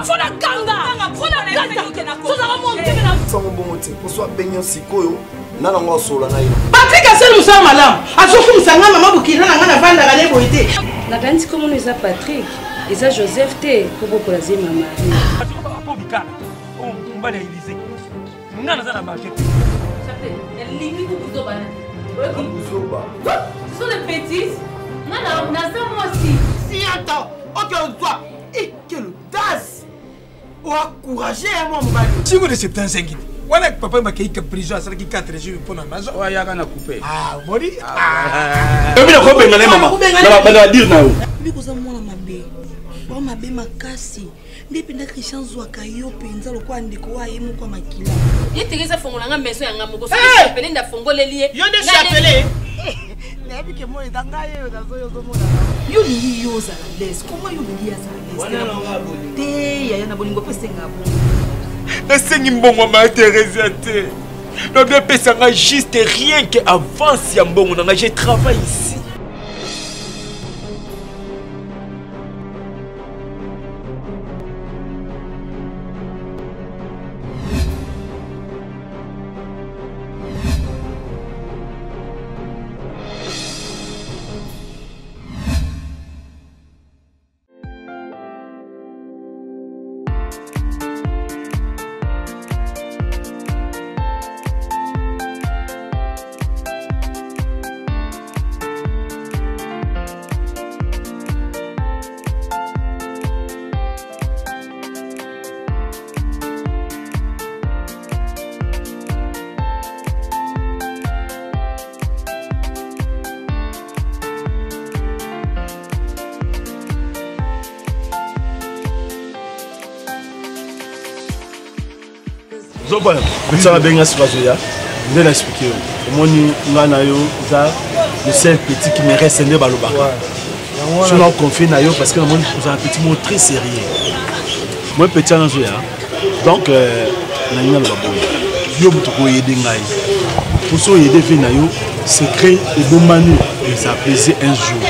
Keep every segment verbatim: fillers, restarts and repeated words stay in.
faut la kanga, faut la kanga. Faut la monter là. Ça mon bon motif. Pour soit baigner sikoyo, nana ngo sola na ina. Patrick asel musa malam. Azoku musanga mama bukina na ngana vanda gale boité. La grande comment nous a Patrick, ils a Joseph T pour pour la zema mari. Pour bikala. On va les Élysée. Ngana za na marché. Elle limite pour tout bana. Ce sont les bêtises. Non, non, non, moi aussi. Si, attends. Ok, on doit. Et quelle audace. Ou encourager moi, mon mari. Si vous êtes septante-cinq, voilà que papa m'a créé prison à quatre jours pour la maison. Ouais, il y a un coupé. Ah, mori. Ah. Et puis, on va dire, maman. On va dire, non. Mais vous avez mon amabé. Bon, ma bé ma casse. Depuis que Christian Zouaka yope, nous allons quoi ndeko wa yemu kwa makila. Il Teresa fongolanga maison ya ngamoko. So chapelé nda fongole lié. Yo de chapelé. Nabi ke mo edanga yo da zo yo zo mo na. Yo li yo za la laisse. Comment yo li ya za la laisse? Te ya na bolingo pese ngabo. Na sengi mbongo ma Teresa te. Na bien pesa nga juste rien que avance ya mbongo na j'ai travaillé ici. Zoba, ça va bien se passer là. Je vais l'expliquer. Moi, le seul petit qui me reste, c'est le balobaka. Je suis confié parce que moi, j'ai un petit mot très sérieux. Moi, petit en jeu. Donc, je vais vous aider. Pour ça, il y a des filles, c'est créer et bon manu et ça apaiser un jour.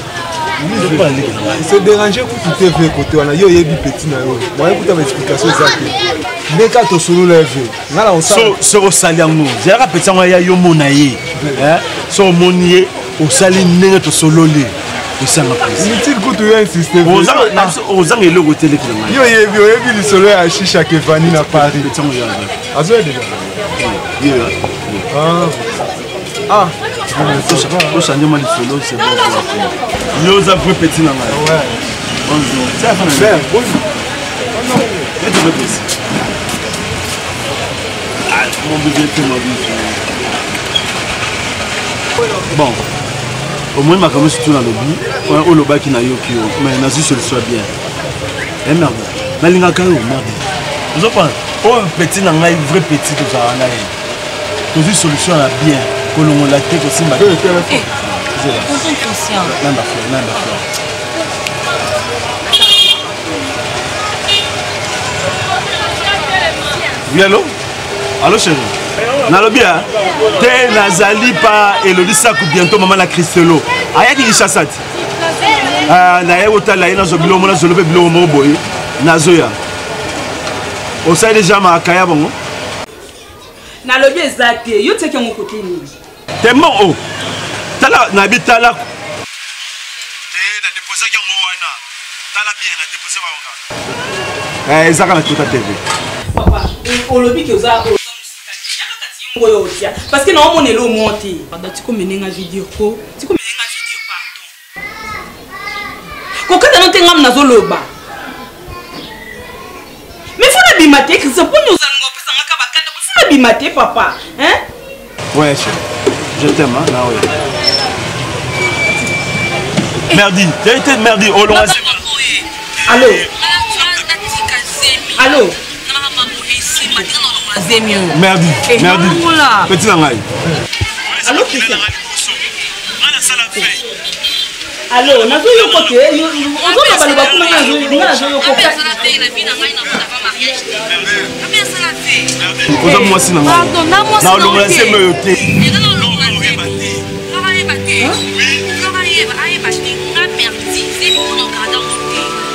Se déranger pour tout faire côté on a yo yebi petit na yo. Moi écoute ma explication exacte. Mais quand to solo levé. Ngala on ça. So so saliango. Zera petit on ya yo monaye. Hein? So monier au sali nenge to solo le. To sanga prise. Inutile que tu insister. Ozang ozang ele côté le kilanga. Yo yebi yo yebi le solo à Chicha que Fanny na Paris. Petit on ya. Azo déjà. Yo. Ah. Ah. Au changement de solo, c'est bon. Nous avons petit dans la ouais. Bonjour. C'est la fin de la bonjour. Et tu veux plus. Ah, mon bébé, tu m'as dit. Bon. Au moins, ma caméra, c'est tout dans le but. On a le qui n'a eu qui mais on a su que ce soit bien. Eh merde. Mais il y a un cas où, merde. Vous avez pas. Oh, petit dans la vrai petit, tout ça. Tu as une solution à bien. Que l'on l'a fait aussi ma Bonjour Christian. Nanda fleur, nanda fleur. Oui, allô? Allô chérie? Nalobi hein? Te nazali pa Elodie Sakou bientôt maman la Christelo. Aya ki chassati. Ah na ye otala ina zo bilo mona zo lobe bilo mo boy. Nazoya. O sai déjà ma kaya bongo. Nalobi ezaki, yo teke mon côté ni. Tellement haut. Tala na bitala. Te na déposer ki ngwana. Tala bien na déposer ba ngana. Eh ezaka na tota T V. Papa, o lobi ki oza o ngoyo tia parce que na on est le monter. Pardon, tu comme menenga vidéo ko. Tu comme menenga vidéo pardon. Ko kada no tenga mna zoloba. Mais faut la bimate que ça pour nous allons pesa ngaka bakanda. Faut la bimate papa, hein? Ouais, chérie. Je t'aime, hein, là, oui. Merdi, t'as été merdi, oh non, allô? Allô? Merdi, merdi. Petit langai. Allô, Christian? Allô, on a vu le côté, on doit pas le voir comment on a vu, on a vu le côté. Pardon, non, moi c'est me yoté.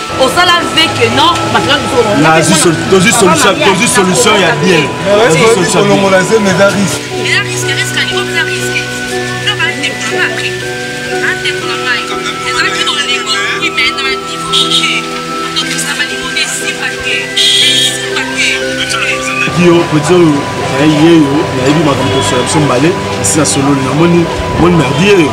Au salaire avec non, ma grande zone. Là, dans une solution, dans une solution, il y a bien. Dans une solution, on a mais ça risque. Mais la risque, risque, il faut que risque. Non, pas des problèmes après. Un des problèmes. Les amis dans le niveau, oui, mais dans le niveau, ok. Donc ça va niveau des six paquets, six paquets. Yo, petit, il y a eu, il y a eu ma grande solution balai. C'est la solo, le moni, moni merdier.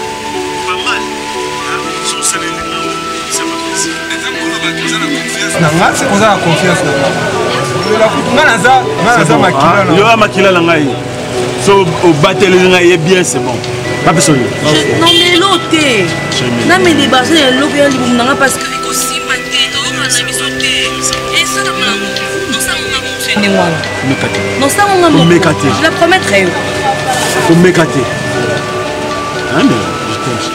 Nanga c'est ça la confiance nanga naza naza makila yo a makila la ngai so au battle ngai bien c'est bon pas besoin non mais l'autre na mais les bases le bien libre nanga parce que ko simba te to na bisote et ça na mama non ça mama fonctionner moi mekate non ça mama mekate je la promettrai faut mekate hein mais je t'aime.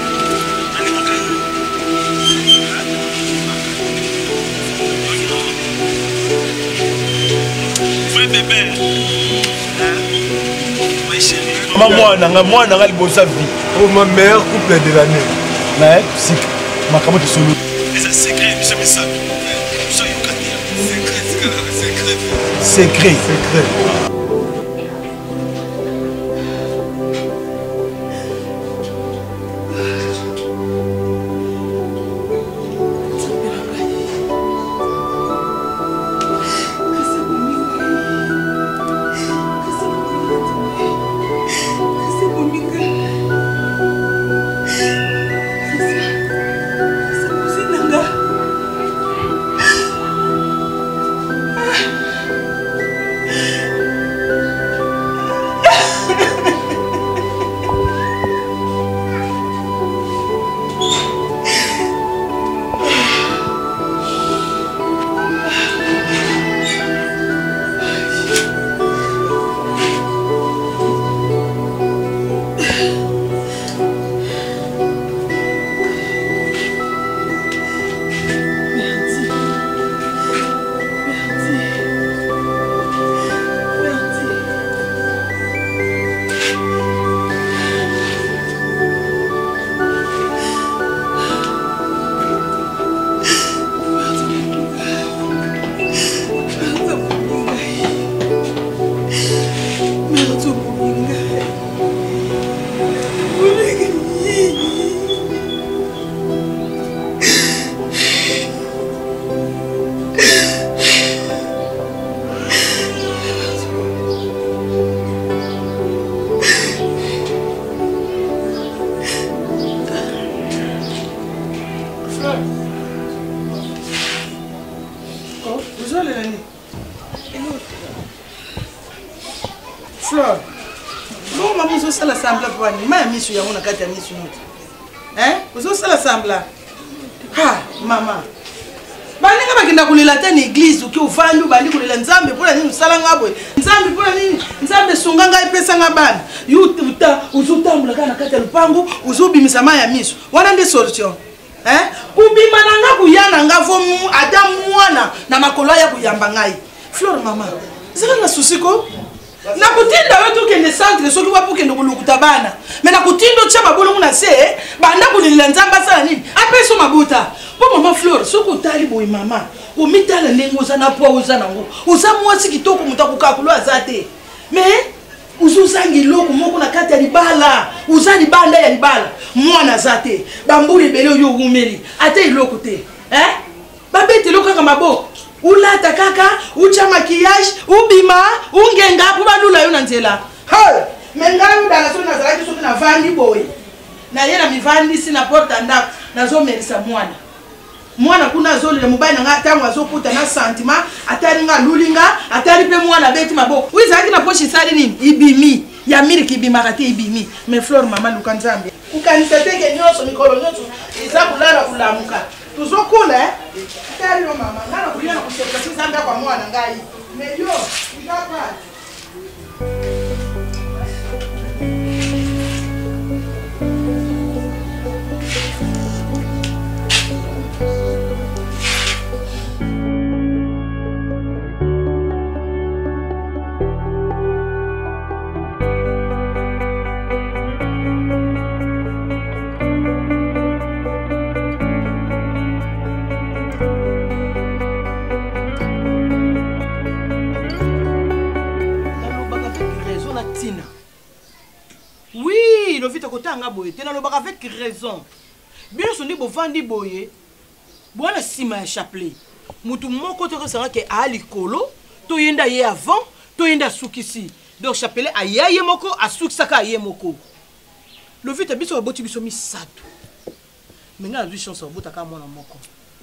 Moi, moi, je suis bon sa vie. Oh, ma meilleure couple de l'année. Mais, c'est ma caméra de solo. C'est secret, c'est ça. Secret, secret. Secret. Flore, bon maman zo sala sambla pour ani, ma misu ya ona kati ya misu yote. Hein? Zo sala sambla. Ha, mama. Bani nga bakenda kulela ta na église uki ufandu bali kulela nzambe pona nini usala ngabwe. Nzambe pona nini? Nzambe sunga nga ipesa nga bana. Yu uta uzutambula kana kati ya lupangu, uzubimisa ma ya misu. Wana ndi solution. Hein? Kubima nanga kuyana ngavo mu ata mwana na makolo ya kuyamba ngai. Flore mama. Zaka na susiko? Na kutinda wetu kende centre soki wapo kende kulukuta bana. Mais na kutindo tcha babolo muna se banda kulila nzamba sala nini? Apeso mabuta. Po mama Flore soko tali boy mama. Umitala nengo za na po uza nango. Uza mwasi kitoko mutakuka kulo azate. Mais uzuzangi loko moko na kati ya libala. Uza libanda ya libala. Mwana zate. Bambuli bele yo umeli. Ate iloko te. Eh? Babete loko kama maboko. Ulata kaka, ucha maquillage, ubima, ungenga kuba lula yo nanzela. Hey, menga udala so nazalaki so na vandi boy. Na yena mi vandi sina porta ndako, nazo melisa mwana. Mwana kuna zo le mobile nga tango azokuta na sentiment, atari nga lulinga, atari pe mwana beti maboko. Wizaki na pochi sali nini? Ibimi. Ya miliki ibima kati ibimi. Me Flore mama lukanzambe. Ukanisa teke nyoso mikolo nyoso. Isakulala kulamuka. Tuzokula eh? Tari yo mama, ngana kulia na kusheka sisa kwa mwana ngai. Mejo, ndapa. anga boye te nalobaka avec raison bino sondi bovandi boye bona sima ya chapelet mutu moko tokosanga ke a likolo toyenda ye avant toyenda sukisi donc chapelet aya ye moko asukisaka ye moko le vite biso baboti biso misato menga azwi chance obotaka mwana moko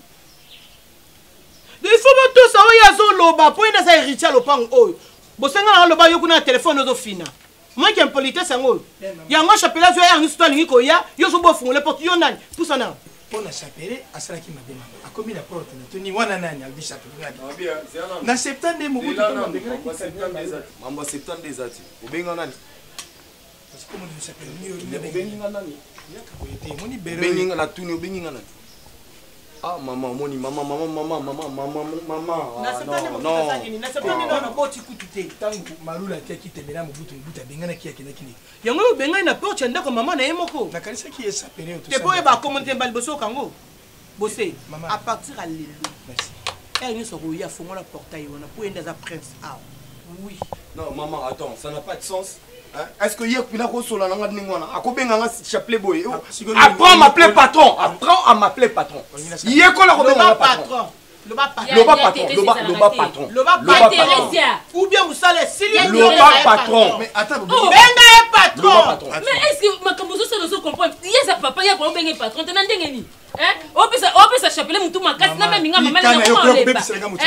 il faut botosa oyo azoloba po yenda za héritier lopango oyo bosenga na loba yo kuna telefone ozofina moi qui impolitesse yango yango chapelet zo ya ngisto alingi koya yo zo bofungole porte yo nani pusa na pona chapelet asalaki mabe mama akomi na porte na toni wana nani albi chapelet na septembre mo butu to mabe mambo septembre ezati obenga nani parce que mo di chapelet ni obenga nani yaka koyete moni bero obenga na tuni obenga nani ah maman moni maman maman maman maman maman maman na septembre non na septembre non na boti kutute tangu marula tia kitembela mo butu butu benga na kia kina kini yango benga na porte ndako maman na yemoko na kanisa ki chapelet te boye ba commenter bal boso kango bossé à partir à l'élo merci elle ne sera ya fongola portail on a pour enda za prince ah oui non maman attends ça n'a pas de sens. Est-ce que hier tu as reçu la langue de Ningwana? À combien on a chapelet boy? Apprends à m'appeler patron. Apprends à m'appeler patron. Hier qu'on a combien on patron? Le bas patron. Le bas patron. Le bas le bas patron. Le bas patron. Ou bien vous savez s'il y a le bas patron. Mais attends, benga est patron. Mais est-ce que ma kambozo ça ne comprend? Hier ça papa hier pour benga patron. Tu n'as ndengeni. Hein? On peut ça on peut ça chapelet mutu makasi na minga mama na ko leba.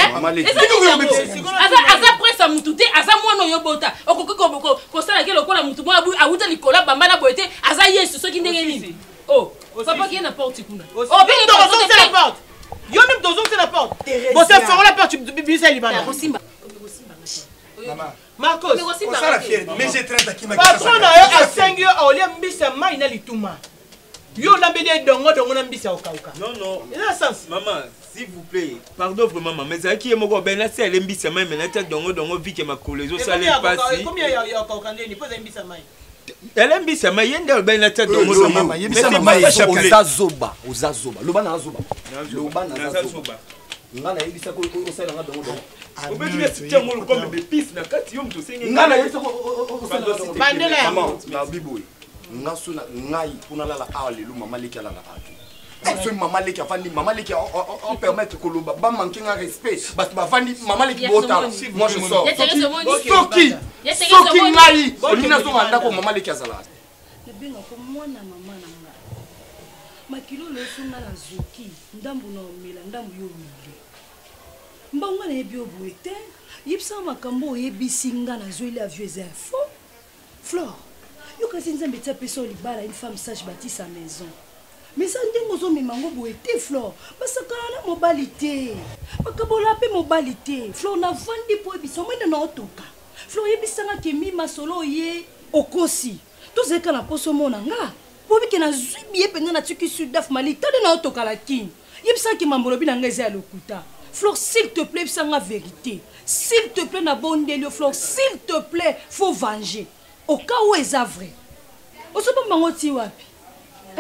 Asa asa pressa mutu te asa mwana yo bota. Okoko ko ko sala ke lokola mutu mwa abu awuta likola bamba na boete asa yesu so ki ndengeni. Oh, papa qui est na porte kuna. Oh, benga patron c'est la porte. Yo même dans c'est la porte. Bon c'est ferme la porte tu bibi ça libana. Maman. Marcos. Ça la fière. Mais j'ai trente qui m'a patron na yo a cinq yo au lieu mbisa mai na lituma. Yo lambede dongo dongo na mbisa okauka. Non non. Il a sens. Maman, s'il vous plaît. Pardon vraiment maman, mais ça qui est moko ben là c'est mbisa mai mais là tête dongo dongo vi que ma colezo ça les passe. Combien ya ya okauka ndeni pose mbisa mai. Elle aime bien mais yenda ben la tête dongo dongo. Maman, yebisa maman ozazoba, ozazoba. Loba na azoba. Loba na azoba. Ngana yebisa ko ko sala nga dongo dongo. Obeji na sitia ngolo comme des pistes na kati yo mto sengi. Ngana yebisa ko sala dongo. Bandela maman, na biboy. Ngaso na ngai kuna lala alelu mama leki ala na atu. So mama leki afandi mama leki on permettre que loba ba manquer un respect parce que ba fandi mama leki bota. Moi je sors. Soki. Soki ngai. Olina so manda ko mama leki azala. Benga ko mwana mama na nga. Makilo le sunga na zoki ndambu na omela ndambu yo mile. Mbanga na ebi obuete. Yipsa makambo yebisi nga na zoeli a vieux info. Flore. Yo kasi nzambe tia peso libala une femme sage bâtit sa maison. Mais ça ndenge ozo mimango boete Flore. Basakana na mobilité. Bakabola pe mobilité. Flore na vandi po ebisa mwende na otoka. Flore yebisanga ke mi masolo ye okosi. Tozeka na poso mona nga. Bobi ke na zubi ye penga na tiki sudaf mali tade na otoka la king. Yebisa ke mambolo bi na nga eza lokuta. Flore s'il te plaît bisanga vérité. S'il te plaît na bondelio Flore s'il te plaît faut venger. Au cas où est vrai. On se peut m'envoyer wapi. Hein?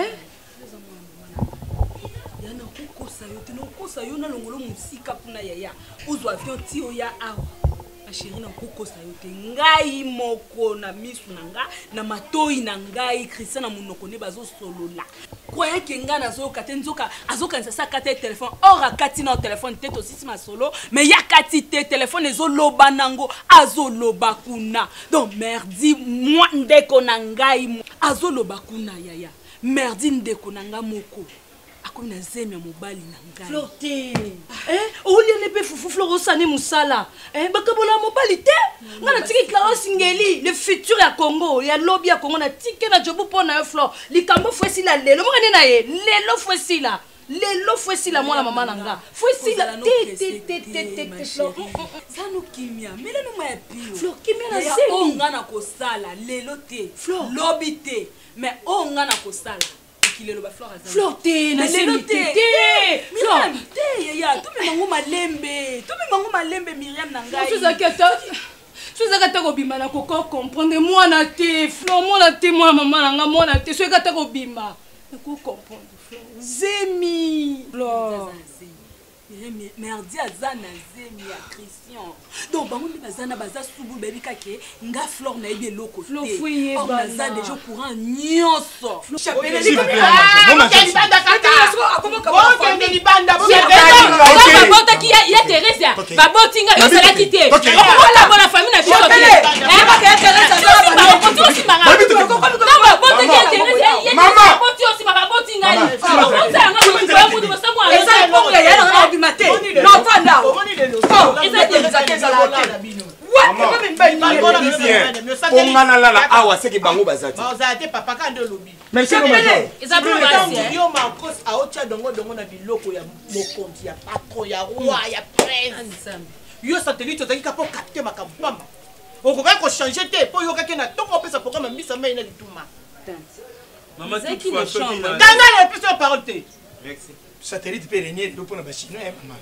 Yana koko sayo tino koko sayo na longolo musika puna yaya. Ozo avion ti oya awa. Ma chérie na koko sayo te ngai moko na misu na nga na matoi na ngai Christian na munoko ne bazo solola. Croyez que nga na zo kate nzoka azoka nsa kate téléphone or akati na téléphone te to sisi ma solo mais ya kati te téléphone ezo loba nango azo loba kuna donc merdi moi ndeko na ngai azo loba kuna yaya merdi ndeko na nga moko akomi na zemi ya mobali na ngai Florte eh olia lepe fufu Floro sane musala eh bakabola mobali te nga na tiki Clara Singeli le futur ya Congo ya lobby ya Congo na tiki na jobu pona yo Flore likambo fwesi la lelo mokane na ye lelo fwesi la lelo fwesi la mwana mama na nga fwesi la te te te te te Flore sano kimia mele no ma pio Flore kimia na zemi o nga na kosala lelo te Flore lobby te mais o nga na kosala Flore te na semi te Flore te ya tu me mangu malembe tu me mangu malembe Myriam na ngai tu zakata tu zakata ko bima na koko comprendre moi na te Flore moi na te moi maman na nga moi na te so zakata ko bima na ko comprendre Flore zemi Flore merdi aza na zemi ya Christian. Donc bango nde baza na baza subu bebi kake nga fleur na yebi eloko te. Or naza déjà au courant nyonso. Chapele li comme ah libanda kaka. Okende libanda. Babota ki ya Teresa. Babotinga yo sala kité. Okola bona famille na biso. Eh ba ke Teresa za ba baboti aussi manga. Non babota ki ya Teresa. Maman. Baboti aussi ma babotinga. Babota nga ko ko ko samu. Eza pour ya ya na du matin. Non pas là. Eza Teresa keza la bino. ongana lala awa seki bango bazati bazate papa kande lobi merci maman eza plus facile yo makos aocha dongo dongo na biloko ya mokonzi ya patron ya roi ya prince yo satellite ozaki kapo capter makabamba okoka ko changer te po yo kake na tongo pesa programme misa mai na lituma maman qui ne change tanga la pesa parole te merci satellite pe régner do pona ba chinois maman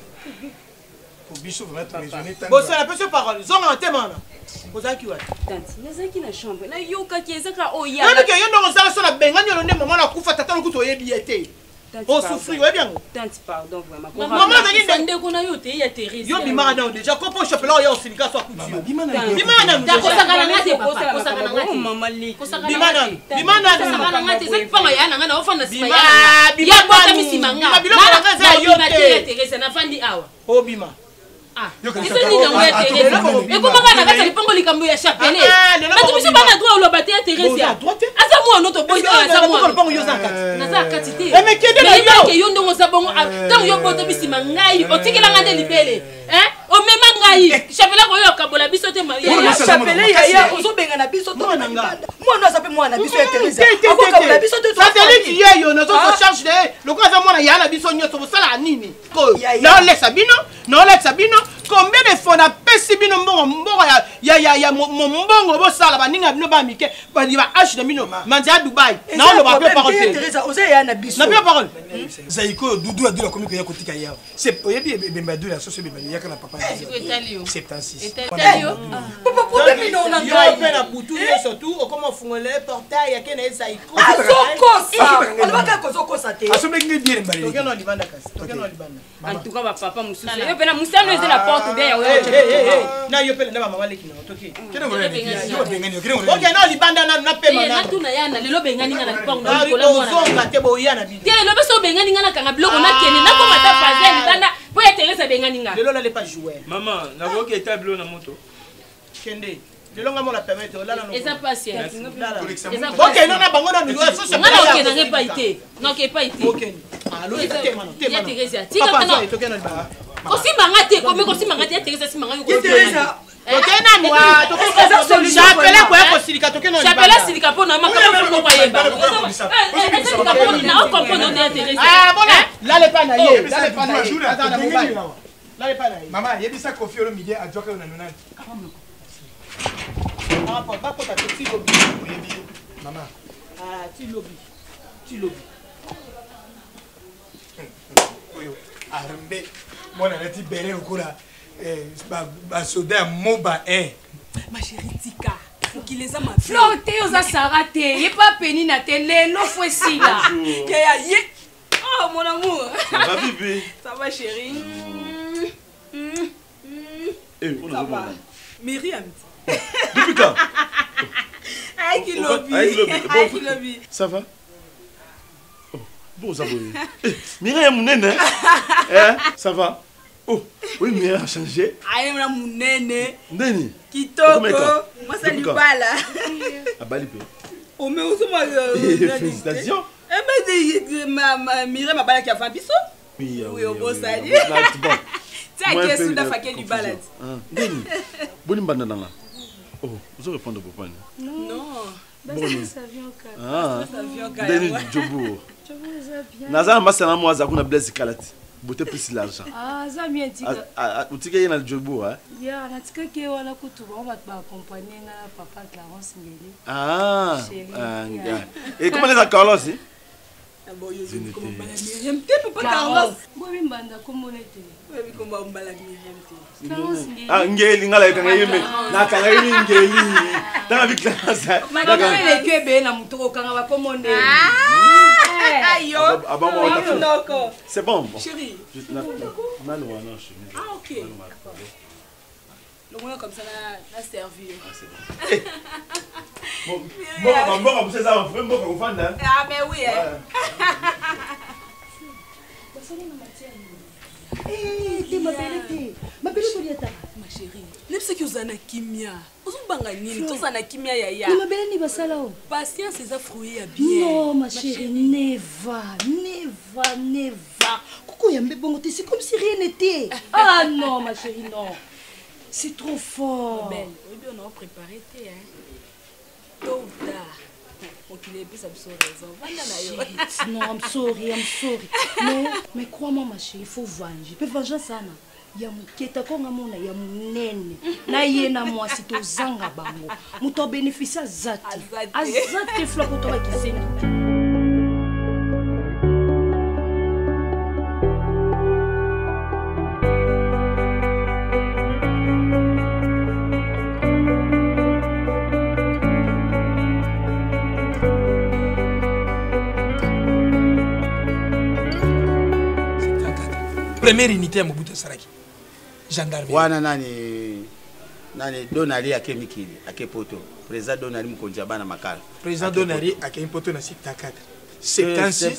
pour biso vraiment raisonner tant bon ça la pesa parole zonga na temana ozaki wa tanti nazaki na chambre na yoka ki ezaka oya na ke yo ndongo sala sala bengani yo nde maman na kufa tata lokuto yebi ete on souffrir ouais bien tanti pardon vraiment maman zaki ndeko kuna yo te ya Teresa yo bimaka na déjà ko po chapela yo silika so akuti bimana bimana ta kosaka na ngate papa kosaka na ngate mama li kosaka bimana bimana kosaka na ngate zaki panga ya na ngana ofana sima Bima, ya bima ya bota banu. misimanga Bima, biloko na ngaza yo te. ya Teresa na fandi awa o bima ah Yo iso kaka- ni nyango ya Ah, Teresa ah, e kuma bana kata lipongo likambo ya chapele Ah, lelo batu biso bima. bana droit oloba te ya Teresa droit te? asa mwana to boy asa mwana ko yo zakati naza kati te Eh, mais kende na yo. ke yo ndongo sa bongo tango yo bota bisima ngai otikela ngande libele hein o mema ngai chapele ko yo kabola biso te maria chapele ya ya ozobenga na biso to na nganda mwana azape mwana biso ya Teresa akokabola biso te satellite ye yo na zo charge de loko za mwana ya na biso nyoso bosala nini ko na lexa bino na lexa bino combien de fois na pesi bino mbongo mbongo ya ya ya ya mbongo bosala baninga bino ba mike ba di ba ash na bino manzi ya Dubai na lo ba pe parole Teresa oze ya na biso na pe parole Zaiko Doudou a dit la commune que y a côté kaya. C'est oyebi bembadou la sauce bembadou ya kana papa. soixante-seize. papa problème ino na yo ngai pe na butu yo surtout okoma fungole portail ya kena Zaiko azokosa olobaka kozokosa te Asombe ngi dire mbali. tokeno libanda kasi tokeno libanda en tout cas ba papa mususu yo pe na musano eze na porte bien ya Hey, oyo hey, hey, hey. Na yo pele na ba mama leki na toki. Kene ngore ni. Yo bengani, kene ngore. Okay, na libanda na na pe na mana. tuna yana lelo bengani ngana lipongo Na na kola mwana zonga te bo ya na bidi. te lelo beso bengani ngana kanga biloko na kene na koma ta fazel banda po ya Teresa bengani ngana Lelo la le pas jouer. maman na ko ke tableau na moto Kende. Lelo nga mo la permettre la na no. eza patient eza Okay, na na bango na nuyo so so. ngana okena ngepa ite noke pa ite Okay. Ah, lo te mana, te ya mana. Teresa tika Papa kana so tokeno libanda. kosimanga te kome kosimanga te ya Teresa simanga yo Teresa Tokena mwa, tokena chapele kwa ko silika tokeno libanda. chapela silika po na makama ko kwa yeba eza silika po na o comprendre de Teresa Ah, bona. La le pas na ye, la le pas na ye. Attends, na mobile. La le pas na ye. Maman, yebi sa kofi olo midi a djoka na nonani. Ah, papa ko ta ti lobi. Oyebi maman. Ah, ti lobi. Ti lobi. Oyo armbe. Mona na ti bele okura. Eh ba ba soda moba eh. ma chérie tika okileza ma Fleur te oza Sarah te ye pa peni na te lelo fo esila ya ya ye oh mon amour va bébé ça va chérie eh on a bon Myriam depuis quand ay ki lobi Ay, Kilobi. Bon. ay ki lobi ça va oh bon ça va eh Myriam nene eh ça va oh oui Myriam a changé ay mna munene neni kitoko Comment masa libala abali pe o me usuma félicitations eh mais ma ma Myriam abala ki avant biso oui oui au beau sali bon tiens que sous la faquette du balade neni boni mbanda nanga oh vous répondre pour pas non ça vient au cas ah ça vient quand Deni même Jobo. je vous ai bien Naza masana mo azakuna bless kalati. Bote plus l'argent. ah ça bien dit Utike yena Jobo hein. ya natika ke wala kutuba on va accompagner na papa Clarence Ngeli Ah. Et comment les Carlos hein? bon yo comment bala Myriam te papa Carlos bo bimbanda komonete oui comment bala Myriam te Clarence Ngeli Ah ngeli ngala kanga yeme. Na kanga yeme ngeli. Tanga bi Clarence. madame le kebe na mutoko kanga ba komone Aïe, c'est bon. Bon. Chérie. Non, non, non, non, ah, ok. Le moyen comme ça, là, servi. Ah, c'est bon. Bon, bon, bon, bon, c'est ça, on fait un bon qu'on fait, hein. Ah, mais oui, hein. Eh, ma belle, ma belle, ma chérie. Nem ce que vous avez kimia. Vous avez nini? Tous en kimia ya ya. Ma belle ni basala o. Patience c'est fruit ya bien. Non, ma chérie, neva, neva, neva. Coucou yambe bongo, c'est comme si rien n'était. Ah non, ma chérie, non. C'est trop fort. Belle, oui, on a préparé thé, hein. Tôt ou tard. On qu'il plus, ça me raison. Non, I'm sorry, I'm sorry. Mais, mais crois-moi, ma chérie, il faut venger. Il peut venger ça, non? Ya muketa konga mona ya munene na yena mwasi to zanga bango muto bénéficie azati azati flo ko to ba kisengi. Première unité à Mobutu Saraki. Gendarmerie. Wana nani nani Donali akemikili akepoto. Président Donali Mukonjaba na makala. Président Donali akepoto na septante-quatre. septante-six.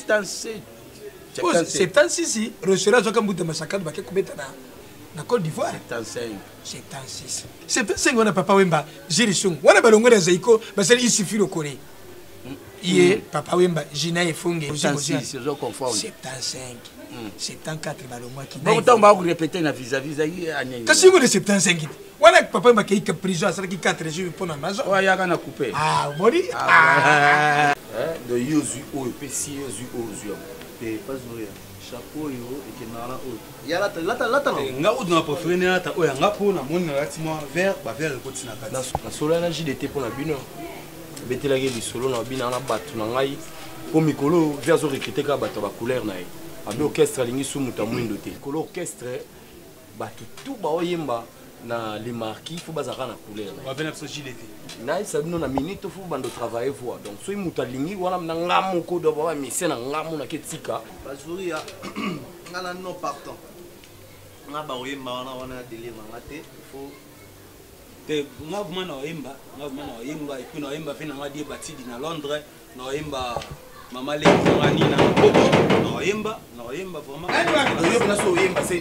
septante-six. Recevoir Zoka Mbuta Masakad bake kubeta na na Côte d'Ivoire. septante-cinq. septante-six. septante-cinq on a papa Wemba Jirisung. Wana balongo na Zaiko basali il suffit le Corée. Ié papa Wemba Jina Efonge. septante-six, je confond. septante-cinq. septante-quatre balongwa ki. Bon temps ba ko répéter na vis-à-vis ayi anene. Kasi ngo le septante-cinq. Wana papa Wemba ki prison asala ki quatre jours pour na maison. Wa ya kana couper. Ah, mori. Ah. Eh, de yozu o pesi yozu o zu. Te pas oya. Chapeau yo et que nana o. Ya lata lata lata nga o na préféré na lata oya nga po na moni na lati mo vert ba vert ko tina kati. Na solo na J D T pour na bino. Betela ke di solo na bina na batu na ngai. Po mikolo vert zo recruter ka batu ba couleur na ye. Abi orchestre lingi sous muta mwindo te. Kolo orchestre batu tout ba oyemba na les marquis faut bazaka na couleur. On va venir sur J D T. Na ça bino na minute faut bando travailler voix. Donc so muta lingi wana na ngamo ko do ba mi sena ngamo na ketika. Bazuri ya ngana non partant. Nga ba oyemba wana wana délire nga te il faut te nga vuma na oyemba, nga vuma na oyemba et puis na oyemba fina nga die batidi na Londres, na oyemba Mama le ngani na no yemba no yemba vraiment nani wani yo na so yemba c'est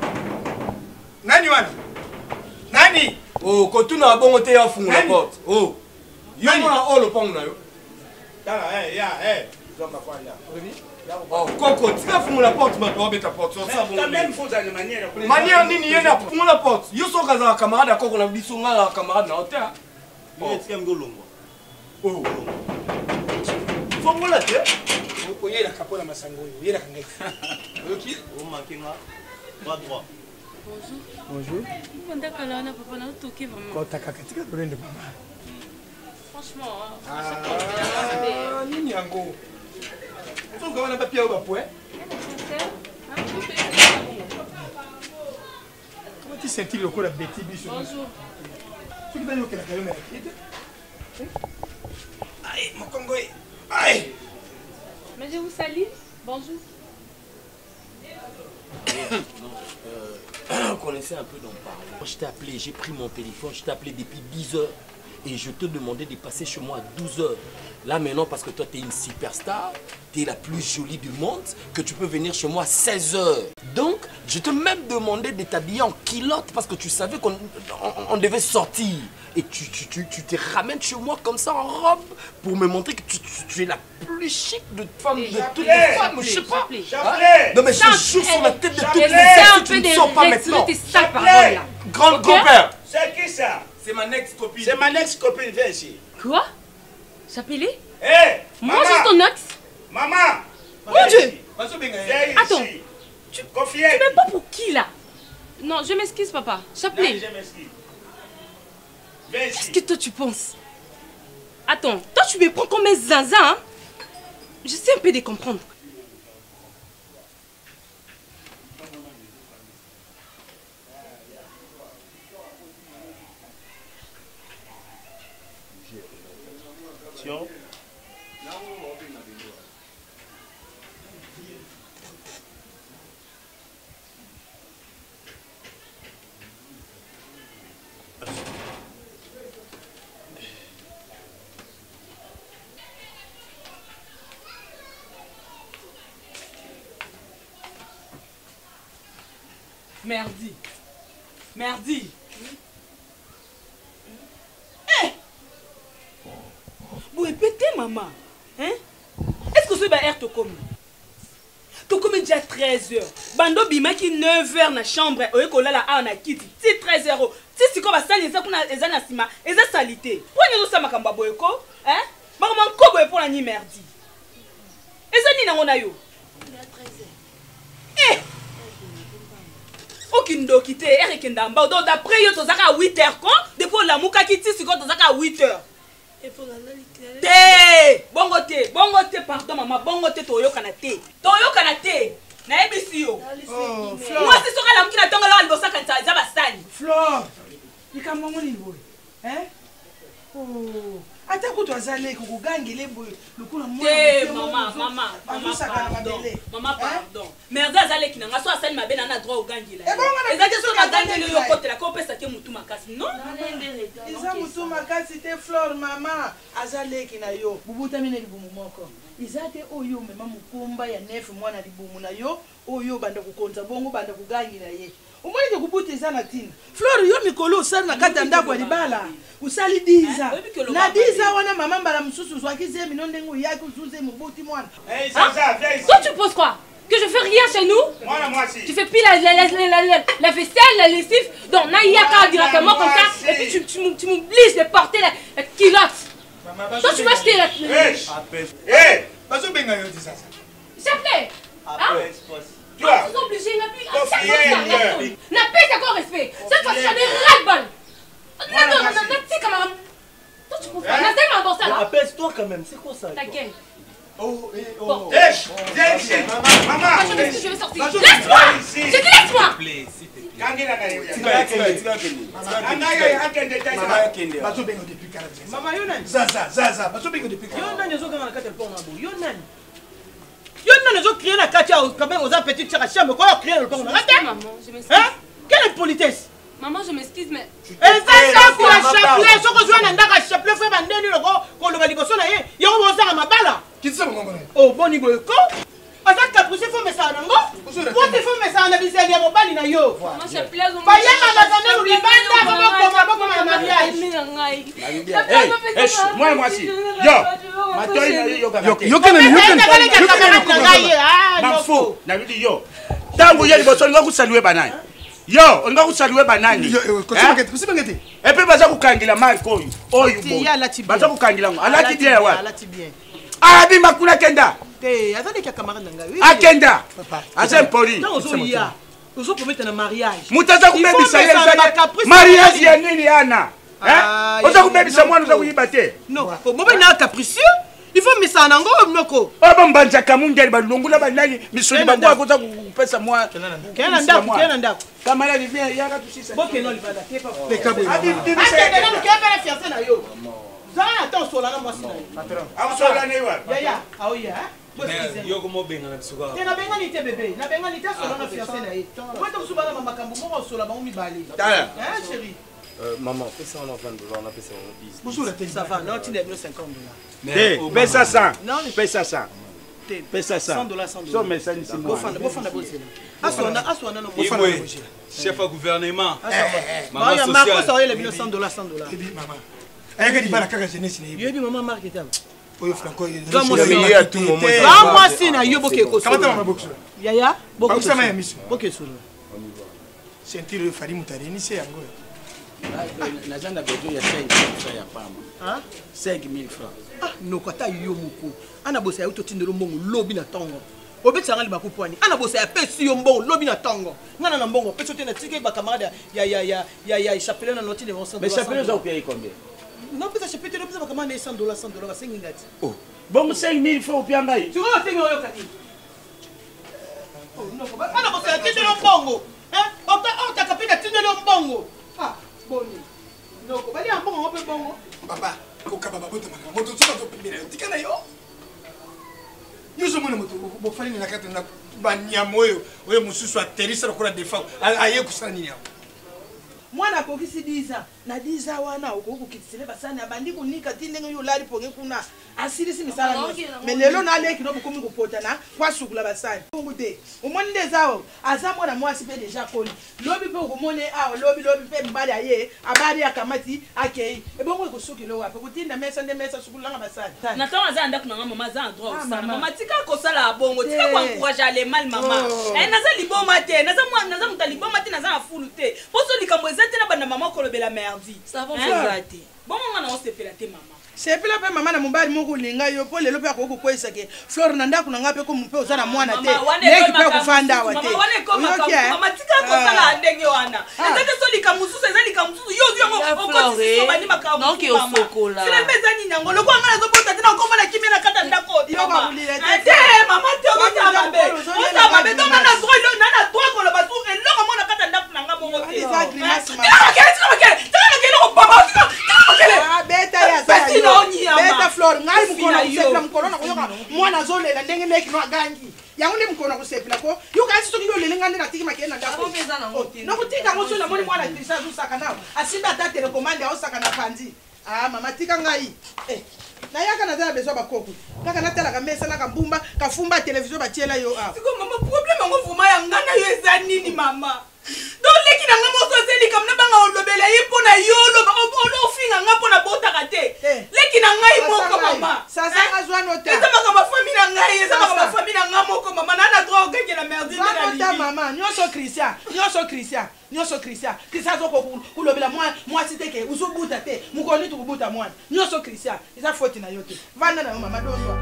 nani wani nani oh kotuna bongo te ya funga porte oh yo mona olo pong na yo dala eh ya eh zonga kwa ya oh koko tika funga la porte ma to beta porte so ça bon quand même faut une manière manière nini yena funga la porte yo so kaza camarade akoko na biso nga camarade na hotel oh tika ngolongo oh Fongola te. O yera kapola masango yo, yera kangai. OK, o mankinga. Pas droit. Bonjour. Bonjour. On t'a calé on a papa na toqué vraiment. Quand ta kakatika dolende mama. Franchement, ah, nini yango. On va na papier au ba point. Comment tu sens le cola bêti biso? Bonjour. Tu vas nous que la calme là. Aïe, mon Congo. Aïe. Mais je vous salue. Bonjour. On connaissait un peu d'en parler. Je t'ai appelé, j'ai pris mon téléphone, je t'ai appelé depuis dix heures et je te demandais de passer chez moi à douze heures. Là maintenant, parce que toi tu es une superstar, tu es la plus jolie du monde, que tu peux venir chez moi à seize heures. Donc, je te même demandé de t'habiller en culotte parce que tu savais qu'on on, on devait sortir. Et tu, tu, tu, tu te ramènes chez moi comme ça en robe pour me montrer que tu, tu, tu es la plus chic de femme de toutes les femmes. Je sais pas. Hein? Non mais je jure sur la tête de toutes les femmes que tu ne sors pas maintenant. Grand grand-père. C'est qui ça? C'est ma ex-copine. C'est ma ex-copine, viens ici. Quoi? J'appelais? Hé! Moi, je suis ton ex? Maman! Mon Dieu! Attends! Tu tu m'aimes pas pour qui là? Non, je m'excuse, papa. J'appelais. Je m'excuse. Qu'est-ce que toi tu penses? Attends, toi tu me prends comme un zinzin, hein? Je sais un peu de comprendre. Merdi. Merdi. Eh! Vous répétez, maman. Hein? Est-ce que ce va être comme tu comme déjà treize heures. Bando bimaki neuf heures na chambre. Oye kolala a na kiti. Ti treize heures. Ti siko ba sali eza kuna eza na sima. Eza salite. Prenez nous ça makamba boyeko. Hein? Maman ko boye pour la ni merdi. Eza ni na ngona yo. Eh! Okindo kite ere kendamba. Donc d'après yo tozaka à huit heures quand depuis la muka kiti siko tozaka à huit heures. Te bongo te bongo te pardon maman bongo te toyoka na te toyoka na te na ebisi yo moi c'est soka la mukina tonga la libosa kanza za basani Flore likambo ngoni boy hein oh ata ko twazale ko kugangile boy lokuna mwana te mama mama mama pardon mama pardon merde azale kinanga so asali mabena na droit ogangila eza ke so na gangile yo kotela ko pesa ke mutu makasi non eza mutu makasi te Flore mama azale kina yo bubuta mine libumu moko izate oyo mema mukumba ya nefu mwana libumu na yo oyo banda kukonza bongo banda kugangila ye umwani ke kubuta eza na tina Flore yo mikolo usali na kata ndako ya libala usali diza na diza wana mama mbala msusu zwakize minonde ngu yaki usuze mubuti mwana Hey, ça, ça, viens ici. Toi, tu penses quoi? Que je fais rien chez nous? Moi, moi aussi. Tu fais pile la, la, la, la, la, la vaisselle, la lessive. Donc, Naïaka directement comme ça. Et puis, tu, tu, tu m'obliges de porter la, la culotte. Toi, tu vas acheter la. Hé! Hé! Bazo benga yo disa. S'il te plaît. Hein? Tu vois? Ils sont obligés. N'a pas d'accord respect. Cette fois-ci, j'en ai ras-le-bol. Non, non, non, non, tu sais comment. Toi, tu comprends. N'a pas dans ça là. Apaise-toi quand même. C'est quoi ça? Ta gueule. Oh, eh, oh. Bon. Hé! Viens ici! Maman! Maman! Je vais sortir. Laisse-moi! Je dis laisse-moi! Maman yo nani? Zaza, Zaza, bazo benga depuis quand? Yo nani zo kanga na kata pona bo? Yo nani? Yo nani zo crier na kata quand même aux petits tirs à chambre quoi crier le pona? Maman, je m'excuse. Hein? Quelle politesse? Maman, je m'excuse mais eza pour la chapelet soko zwa na ndaka chapelet fe bandeni loko ko lo baliboso na ye yo bo za mabala kitisa mongo na oh boni boy ko asa caprice fo mesa nango pour te fo mesa na biseli ya mobali na yo maman chapelet zo ba yema bazana ulibanda ba ko ma ba ko ma mariage Moi, moi aussi. Yo! Matoi na yo yo yo kana yo kana yo kana Mafo, na lui yo. Tango yeli boso nga kusaluwe banani. Yo, nga kusaluwe banani. Yo, kusibangete, kusibangete. Et puis baza kukangila marque oyo. Oyo bo. Baza kukangila ngo. Alati bien wa. alati bien. Abi makuna kenda. Te, azali ka camarade nga. Akenda. Asa poli. Non zo ya. Ozo promettre na mariage. Mutaza kubebisa yeza. Mariage ya nini ana? Hein? Oza kubebisa mwana oza kuyibate. Non, bobe na capricieux. Il faut me ça nango moko. Oba mbanja kamungeli balungula banali misuli bango akoza kupesa mwa. Kena ndaku, kena ndaku. Kamara vivien yaka tusisa. Boke no libala te pa. Le kabel. Abi bibi se. Ate na kebe na fiancé na yo. Zana attends sola na mwasi na yo. Patron. Am sola ne wa. Ya ya, au ya. Yo como benga na bisuka. Te na benga ni te bébé, na benga ni te sola na fiancé na ye. Moi to subala mama kambo mo sola ba mi bali. Tala. Hein chérie. Euh, maman, fais ça en vingt dollars, on a fait ça en dix. Bonjour la tête. Ça va, non, tu n'as plus cinquante dollars. Mais paie ça cent. Non, paie ça cent. Paie ça cent. cent dollars, cent dollars. So mais ça ni c'est moi. Bofanda, bofanda bolsena. Aswana, aswana no bofanda. Chef à gouvernement. Maman social. Marco ça aurait les cent dollars, cent dollars. Maman. Ayaka di bala kaka jeunesse ni. Yebi maman market am. Oyo franco. Dois moi à tout moment. Ba moi si na yo boke ko. Kamata mama bokso. Yaya, boke. Boke sama ya miso. Boke solo. Sentire fari mutare ni se yango. Nazanda bezo ya cinq mille francs ya pamba. Hein? cinq mille francs. Ah, no kata yo moko. Ana bosa ya utotindelo mbongo lobi na tongo. Obetsa ngali bakupwani. Ana bosa ya pesi yo mbongo lobi na tongo. Ngana na mbongo pesi te na tike ba camarade ya ya ya ya ya chapelet na noti de cent dollars. Mais chapelet za payer combien? Non, pesa chapelet no pesa ba camarade cent dollars, cent dollars cinq ngati. Oh. Bon cinq mille francs pia ngai. Tu vois tengo yo kani. Oh non, ba ana bosa ya tindelo mbongo. Hein? Ota ota kapita tindelo mbongo. Ah, boni. Non, ko bali ambongo pe bongo. Papa, ko kaba babota maka. Moto tsoka to pimira yo tikana yo. Yuzo mwana moto bo fali na kata na banyamo yo. Oyo mususu aterisa lokora defa. Aye kusana nini yao. mwana akokisi dix ans na dix ans wana okokokitisa basani abandi kunika ti ndenge yo lali ponge kuna asilisi misala nyonso mais lelo naleki no bokomi kopota na kwasukula basani kungu te omoni nde ezawo aza mwana mwasi mpe deja koli lobi mpe okomoni awa lobi lobi mpe mobali aye abali akamati akei ebongo ekosukilo wape kotinda mesa nde mesa sukulanga basani na ntango aza ndako nanga mama aza en droit osala mama tika kosala abongo tika koencourage ale mal mama naza liboma te naza moto ya liboma te naza na fulu te poso likambo eza te na banda mama kolobela merdi eza te bongo na osepela te mama sepela mpe mama na mobali moko olinga yo mpo lelo mpe akokokwesa ke flore na ndako na nga mpe komu mpe oza na mwana te leki mpe okofanda awa te mama tika kosala ndenge wana eza te so likambo mosusu eza likambo mosusu yo ozwi yango okotisiso bandi makambo sila mpe eza nini yango loko anga nazobota te na okoma na kimia na kata ndako te mama te okota mabe ota mabe tonga na droit na droit koloba tu eloko mo na kata ndako na nga moko te beta flore ngai mukona kusepela mukona na kuyoka mwana zolela ndenge meki no agangi yango ndi mukona kusepela ko yo kasi soki yo lelenga ndi na tiki makena ndako no kutika ngoso na moni mwana krisa zo saka nawo asimba ta telecommande au saka na pandi ah mama tika ngai eh na yaka na tala bezo bakoko kaka na tala ka mesa na ka mbumba ka fumba television ba tiela yo ah siko mama problème ngo vuma ya ngana yo eza nini mama donc leki na nga moso ezeli kam na banga olobela ye mpo na yo ofinga nga mpo na botaka te leki na ngai moko mama eza maka bafami na ngai eza maka bafami na nga moko mama na na droit okekela merdi nde mama nyonso christian nyonso christian nyonso christian christian azoko kulobela mwasi te ke uzobuta te mukoni tukubuta mwana nyonso christian eza foti na yo te vanda na yo mama dozwa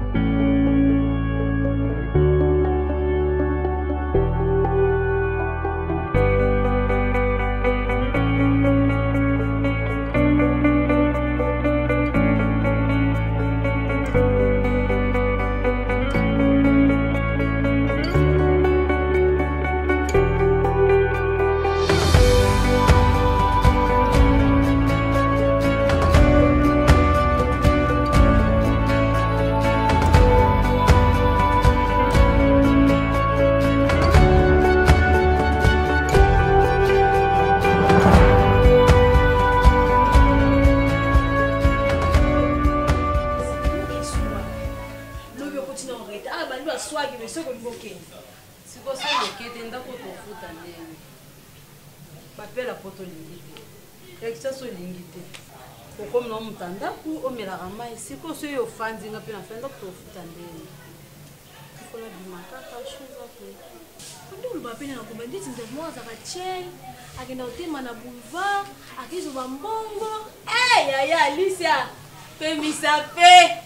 siko so yo fanzi nga pena fenda kutofuta ndeni kola bimakaka shuza pe ndio mbapeni na komandi tinda mwaza ka chain akenda utema na boulevard akizo ba mbongo eh ya ya Alicia pe misa pe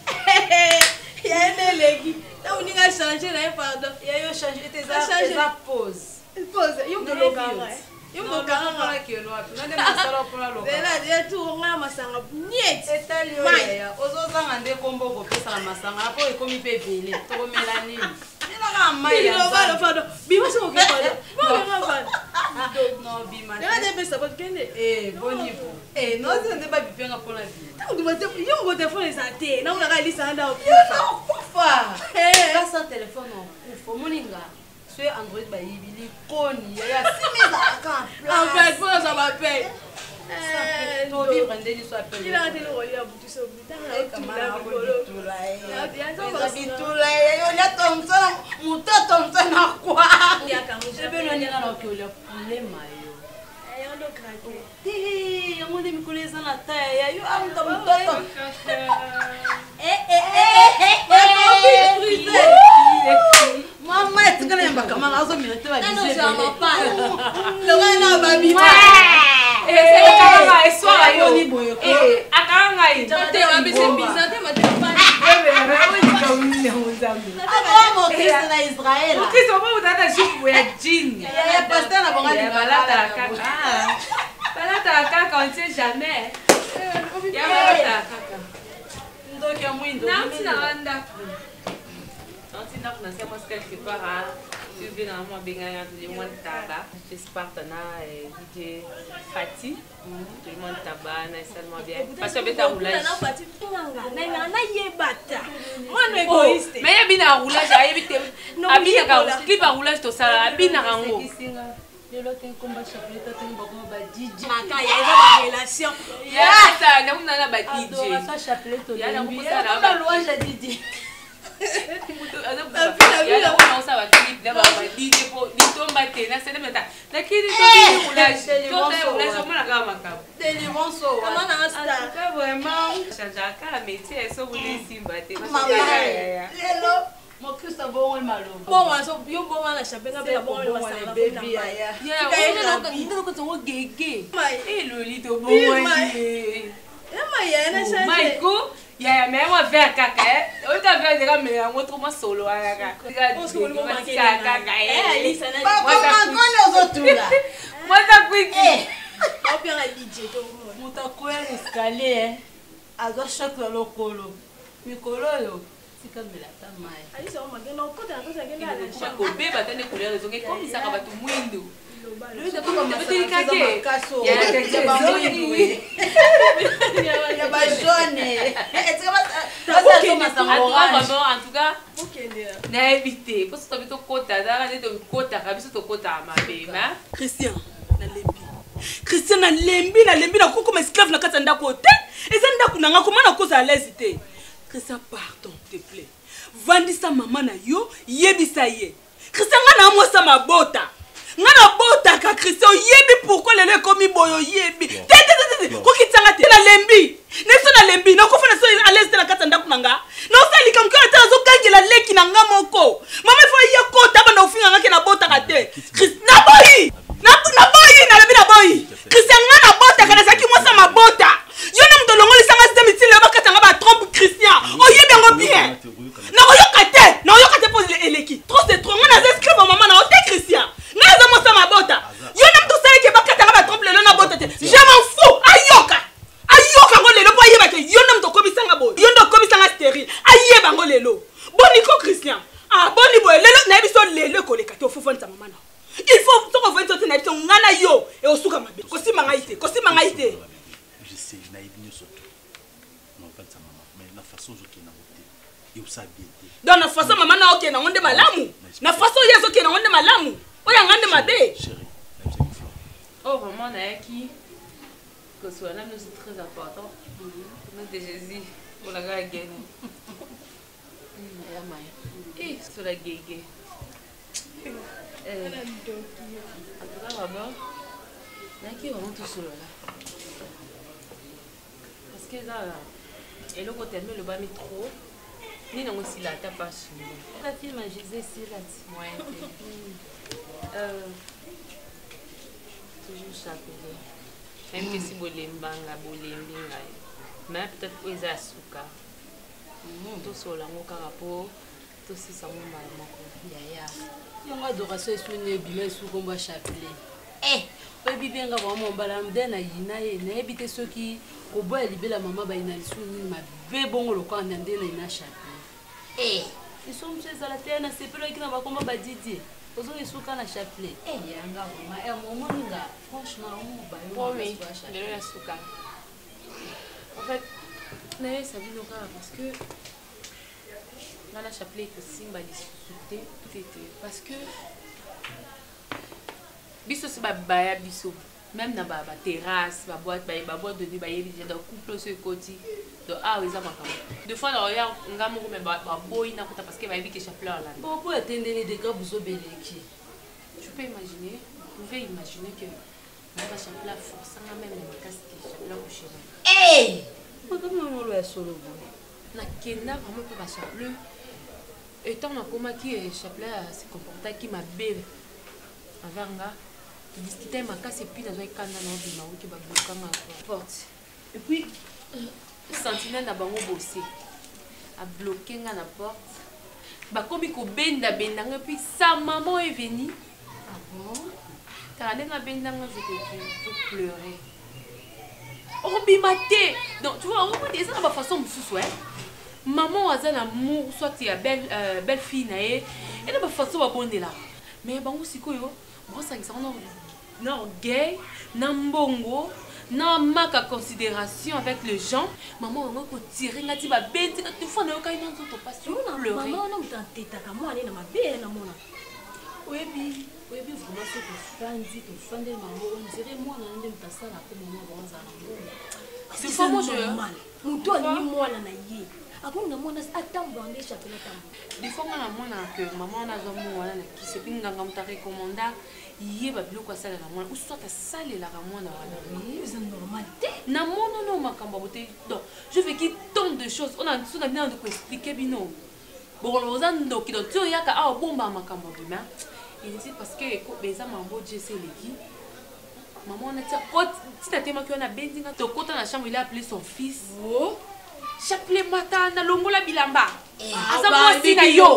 ya neleki ta uninga changer na pardon ya yo changer tes za pose pose yo de lokanga yo mo kanga ki no api nande masala pona loka dela dia tu nga masanga niet etali yo ya ozoza ngande kombo ko pesa masanga apo ekomi pe vele to komela nini ina ka mai ya balo pardon bima so ke pardon balo pardon no bima dela de pesa ko kende eh boni bo eh no zende ba bipenga pona bi ta nduma te yo ngo telefone sa te na una ka lisa nda o kufa eh kasa telefone kufa moninga c'est Android ba yibili koni ya simeza aka en fait pour ça va payer eh to vivre ndeni so appelle il a été le roi ya butu so bitanga kamara bitula ya bitula yo ya tomsa mutoto mtana kwa ya kamusha beno nyana na okyola kulema yo ayo ndo krake ti yango de mikoleza na taya ya yo amta mutoto eh eh eh eh Mama, tu connais pas comment on a mis ta vie. Non, je m'en parle. Le roi n'a pas mis. Eh, c'est le caranga et soir à yo ni boyo. Eh, à caranga et. Tu as mis ces bizarres, tu m'as dit pas. Eh, mais oui, comme nous on zambi. Ah, mon Christ na Israël. Mon Christ, on va vous donner juste pour être jean. Il y a pasteur na bonga ni balata la kaka. Balata la kaka, on ne sait jamais. Il y a balata la kaka. Donc il y a moins de. Non, tu n'as rien d'après. Nanti nak nasi mas quelque part à tu viens à moi bien à tout le monde tabac je suis partenaire et D J Fati tout le monde tabac na seulement bien parce que beta roulage na Fati tunanga na na yebata moi no égoïste mais ya bina roulage ya bité abina ka clip à roulage to sala abina rango lelo te komba chapelet te ngoma ba D J maka ya eza ba relation ya ça na muna na ba D J adoration chapelet to ya na kusa na ba louange à D J ya na kuna usa ba clip na ba D J po litomba te na sene meta na kini to ni roulage to te roulage mo na kama makabo tellement so comment na star ka vraiment changer ka métier so voulez simba te lelo mon Christ bon et malo bon on so yo bon na chapelet na ba bon na baby ya ya on ko to gege eh loli to bon eh ema ya na changer Maiko ya mais moi vers kaka eh o ta vers de ka me en autre moi solo aka on se le moment kaka eh Alice na moi ça connaît autour moi ça kwiki on peut la D J to muta kwela escalier azo choc le lokolo mikolo yo sikamela ta mai Alice on magena okota na kosa ngena na kwa kobeba tande couleur zo ke comme ça ka batu mwindo lui de comme ça kaso ya keke bango ya ba jaune est-ce que ça ça masanga orange en tout cas na éviter parce que tu to kota da na to kota kabiso to kota mabema Christian na lembi Christian na lembi na lembi na koko ma esclave na kata ndako te eza ndako na nga comment na cause à l'aise te Christian pardon te plaît vandisa mama na yo yebisa ye Christian nga na mosa mabota nga na bota ka Christian yebi pourquoi lelo komi boyo yebi te te te te ko kitanga te na lembi neso na lembi na ko fana so à l'aise na kata ndako na nga na osali kam ko ta zo gangela leki na nga moko mama fo ye ko ta bana ofinga nga ke na bota ka te Christian na boyi na na boyi na lebi na boyi Christian nga na bota kana saki mosa mabota yo na mto longoli sanga semi tile ba kata nga ba trompe Christian o yebi ngo bien na ko yokate na yokate pose eleki trop c'est trop nga na escrire mama na o te Christian na za mosa mabota yo na mto sale ke ba kata nga ba trompe le na bota te je m'en fous ayoka ayoka ngo lelo po yeba ke yo na mto komisa nga bo yo ndo komisa nga stérile ayeba ngo lelo boni ko Christian ah boni boy lelo na biso lelo ko lekate o fofo nta mama na il faut to ko vento te na biso ngana yo e osuka mabe ko sima nga ite ko sima nga ite je sais na ibinyo soto na vanta mama mais na façon je kina wote et usa bien dans na façon mama na ok na onde malamu na façon yeso ke na onde malamu o ya ngande mabe chérie oh vraiment na yaki que soit là nous c'est très important nous de Jésus pour la gagner la main et sur la gege euh après vraiment naki vraiment tout solo là parce que là et le côté le bas trop ni non aussi là t'as pas suivi la fille m'a gisé si là ouais euh toujours chapelet même que si bolembanga bolembi ngai mais peut-être que ça suka tout solo ngo karapo tout si ça mon mal moko yaya yonga adoration esune bima esukomba chapelet eh oyebi benga vraiment mbala mde na yina ye nayebi te soki koboya libela mama bayina lisu nini mabe bongo lokola na nde na yina chapelet eh liso mosu ezala te na sepelaki na bakomba badidie ozoki esuka na chapelet eh yanga mama eh momoninga franchement omobayo oui lelo ya suka en fait naye sabino kaka parce que dans la chapelet que simba lisusu te parce que biso si babaya biso même na ba terrasse ba boîte ba ba boîte de nuit ba yebi dans couple ce côté donc ah oui ça makama deux fois là ya ngamo mais ba boy na kuta parce que ba yebi que chapelet là bon pour atteindre les dégâts buzo beleki tu peux imaginer vous pouvez imaginer que na chapelet force nga même na casque chapelet coucher eh comment on le solo na kenda vraiment pour ba chapelet étant na koma qui chapelet se comporta qui m'a bé avanga discuter ma casse et puis dans un canal dans le maou qui va bloquer ma porte et puis sentinelle na bango bossé a bloqué nga la porte ba komi ko benda benda nga puis sa maman est venue ah bon car elle na benda nga je pleurer oh bimate donc tu vois on peut dire ça de façon mususu ouais maman aza na amour soit ya belle euh, belle fille na ye et de façon ba bondela mais bango sikoyo bon ça ça on non gay nambongo na maka considération avec les gens maman on va tirer ngati ba benti tu fais na yoka ino to pas sur pleurer maman on t'a teta ka moi aller na mabe na mona oyebi oyebi vraiment ce que fandi to fandi mango on dirait moi na ndem tasala ko maman bonza na ngoma c'est pas moi normal muto ni mwana na ye akona mwana atambo ande chapela tambo des fois na mwana que maman na zo mwana na ki se pinganga mutare commanda yé ba biloko sala na mwana ou soit sale la mwana wana c'est normal na mwana no makamba bote donc je veux qu'il tant de choses on a on a bien de quoi expliquer bino bon on a ndoki donc tu yaka a bomba makamba bima et c'est parce que ko beza mambo je sais les qui maman on a tia quand si ta tema que on a bendinga to kota na chambre il a appelé son fils oh chapelet matin na longola bilamba asa mwasi na yo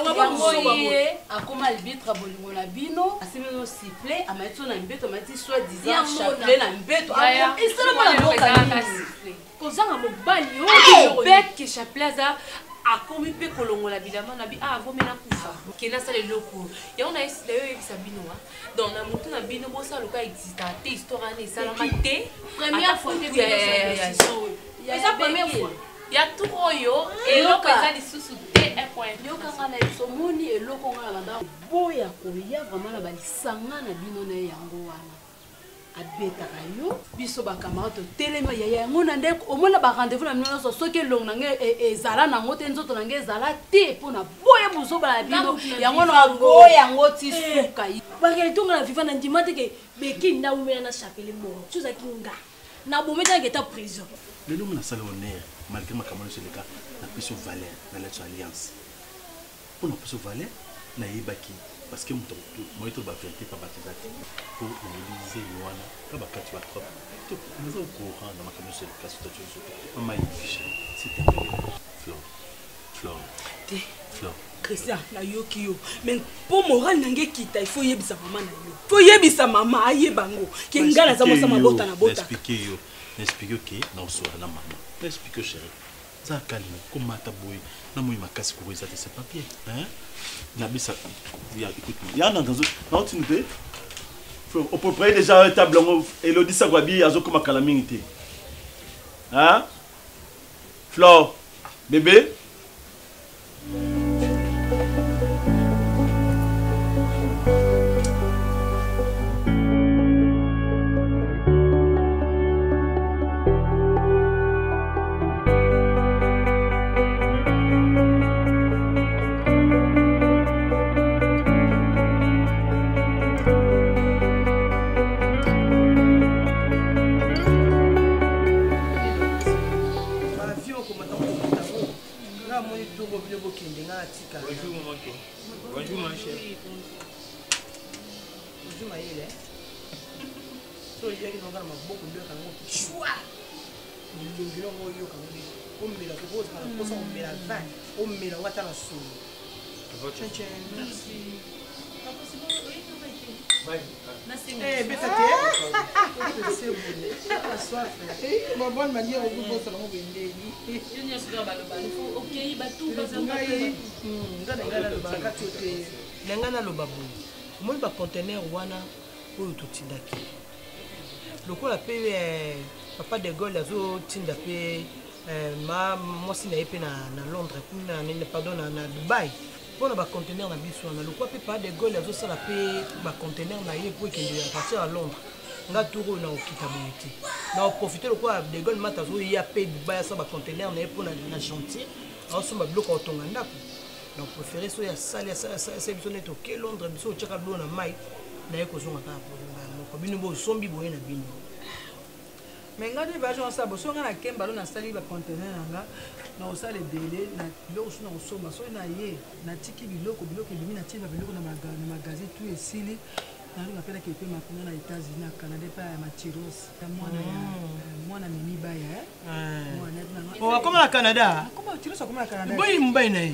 akoma albitre bolingola bino asimeno sifflet amaitso na mbeto amati soit disant chapelet na mbeto isala mala boka sifflet kozanga mobali yo bête que chapelet za akomi pe kolongola bilamba na bi a vomela kufa kena sala loko ya on a essayé d'ailleurs ebisa bino wa donc na mutu na bino bosa loka exista te histoire ne sala mate première fois que ya ya première fois ya trop yo et loko za lisusu te un point yo kanga na somoni et loko ngala banda boya ko ya vraiment na balisanga na bino na yango wana abetaka yo biso bakamarato telema yaya yango na ndeko omona ba rendez-vous na mino so soki long nange ezala nango te nzoto nange ezala te mpona boya buzoba na bino yango na boya yango ti suka bakelitonga na viva na ndima te ke beki na umela na chapele moko tuzaki nga na bometa ngeta prison lelo mona sala honneur malgré makamano sur le cas na piso valeur na lettre alliance pour na piso valeur na yebaki parce que muto moi to ba vérité pas baptisé pour mobiliser yoana pas ba kati ba trop to nous au courant na makamano sur le cas sur tout maman fiché c'était Flore Flore te Flore Christian na yoki yo mais pour moral nange kita il faut yebisa maman na yo faut yebisa maman ayebango ke ngala za mosa mabota na bota expliquer yo expliquer que non soit na maman expliquer chérie ça calme comment ta boy na moi makasi ko ça c'est papier hein na bisa ya écoute ya na dans non tu nous au peu près déjà un table Elodie Sagwabi azo comme calamité hein Flore bébé bonne manière au bout de ça nangana lo babu moi ba conteneur wana oyo totindaki lokola pe papa de Gaulle azo tinda pe ma mwasi na ye pe na Londres na pardon na Dubaï pona ba conteneur na biso na lokola pe papa de Gaulle azo sala pe ba conteneur na ye po ekende à partir à Londres nga turo na okita bonité na profiter lokola de Gaulle mata zo ya pe Dubaï sa ba conteneur na ye po na chantier aso ba biloko otonga ndako donc préféré so ya sali ça c'est biso neto ke Londres biso chaka do na mai na ye kozonga ka ko bino bo sombi boye na bino mais ngadi ba jo sa bo so nga na kemba lo na sali ba conteneur nga na osala ebele na biloko so na osomba so na ye na tiki biloko biloko bimi na tiba biloko na magasin tout esili na lo ngapela ke pe makuna na États-Unis na Canada pa ya matiros ta mwana ya mwana mimi baya mwana na o akoma na Canada akoma tiros akoma na Canada boyi mbai na ye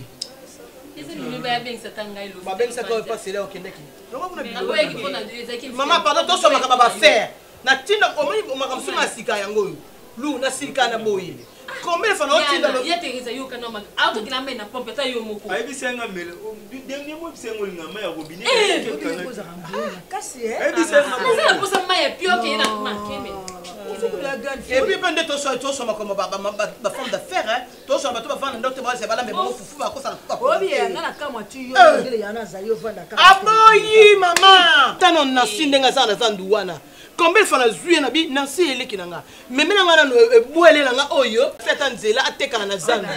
maman pardon tosomaka babafaire natinda omoni makambo so na sika yango oyo lu na sika na boye combien de fois na otinda ya Teresa yo kana ma auto kila mena pompe ta yo moko ai bisenga mele dernier mot bisengo linga ma ya robine kasi ai bisenga na sala posa ma ya pio ke na ma keme et puis pende to so to so makoma ba ba femme d'affaires hein to so ba to ba femme docteur ba se ba la me bon fufu ba ko sala ko bien na na kama tu yo ndele yana za yo vanda kama aboyi mama tano na sindenga za na zanduwana combien de fois na zuye na bi na si eleki nanga mais mena ngana no boele nanga oyo feta nzela ateka na zanda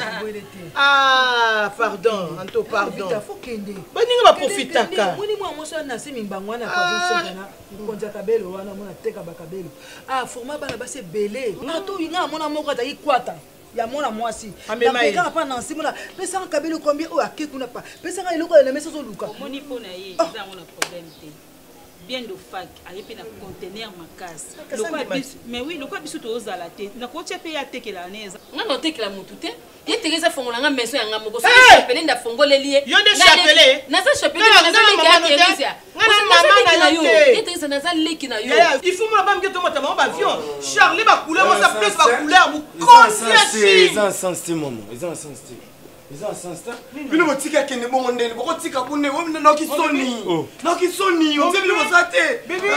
ah pardon anto pardon faut kende baninga ba profitaka moni mwa moso na si mimbangwana kwa zona konja kabelo wana mona teka bakabelo ah forma bana base belé ngato inga mona moko ta ikwata ya mona mwasi na pa na simona pesa kabelo combien o akekuna pa pesa nga iloko na mesa zo luka moni pona ye za mona problème te bien de fac ayepe na conteneur makasi lokwa biso mais oui lokwa biso to ozala te na ko tchepe ya tekela neza nga no tekela mutu te ye tegeza fongola nga meso ya nga moko so chapele nda fongole lié yo nde chapele na za chapele na za leki ya kerisia ngana mama na yo ye tegeza na za leki na yo il faut moi bam que to mata ba avion Charlie ba couleur moi ça plus ba couleur bu conscience ils ont sensé maman ils ont sensé ils ont sensé bino botika kende bongo ndene boko tika bunne wo na ki soni na ki soni on dit bino bosate bébé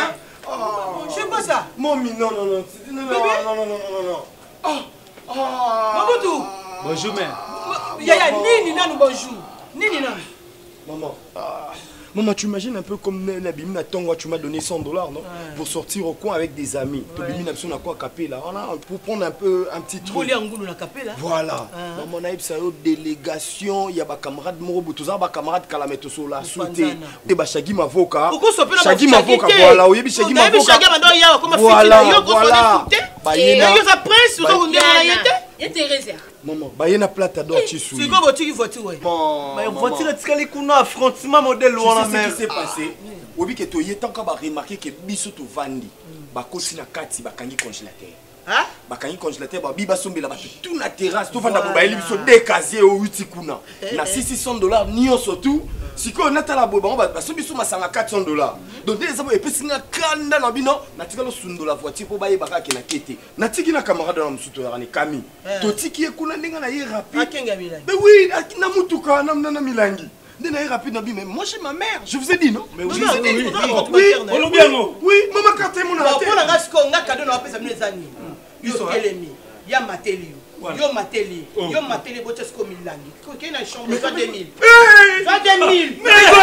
je sais pas ça mommy non non non non non non non non ah ah Mabutu bonjour mère yaya nini nanu bonjour nini nanu maman maman, tu imagines un peu comme la Bimina Tongo, tu m'as donné cent dollars, non? Ouais. Pour sortir au coin avec des amis. Ouais. Tu Bimina Pson à quoi capé là? Voilà, pour prendre un peu un petit truc. Voilà. Ah. Maman Naïb, c'est une délégation. Il y a des camarades Morobo, tous les camarades Kalameto Sola, Souté. Et bah Shaggy Mavoka. Shaggy Mavoka, voilà. Oui, Shaggy Mavoka. Voilà, voilà. Bah, il y a un prince, vous avez un Thérèse. Maman, bah il y a une plate à d'or, tu suis. C'est quoi votre voiture, ouais? Bon. Mais voiture, est-ce qu'elle est qu'on a affrontement modèle ou on a même? Ce qui s'est passé, au bout que tu y es tant qu'on va remarquer que Bissoto Vandi, bah continue à quatre, bah kangi congélateur. Hein? Bah kangi congélateur, bah biba sombe là, bah tout la terrasse, tout va d'abord, bah il est décasé au huit kuna. Na six cents dollars, nion surtout. Si on a la boba, bah bah sombe suma sanga quatre cents dollars. Donc des amis, et puis si on a kanda na bino, na tika lo sundo la voiture pour bailler baka qui na kete. Na tiki na camarade na msuto ya ni Kami. To tiki e kuna ninga na ye rapide. Akenga milangi. Mais oui, na mutuka na na milangi. Nena ye rapide na bi mais moi j'ai ma mère, je vous ai dit non? Mais oui, je vous ai dit. Oui, oui, maman carte mon la tête. Pour la gasko nga cadeau na pesa mille zani. Yo elemi. Ya mateli. Yo mateli. Yo mateli bote sko milangi. Ko ke na chambre vingt deux mille. vingt deux mille.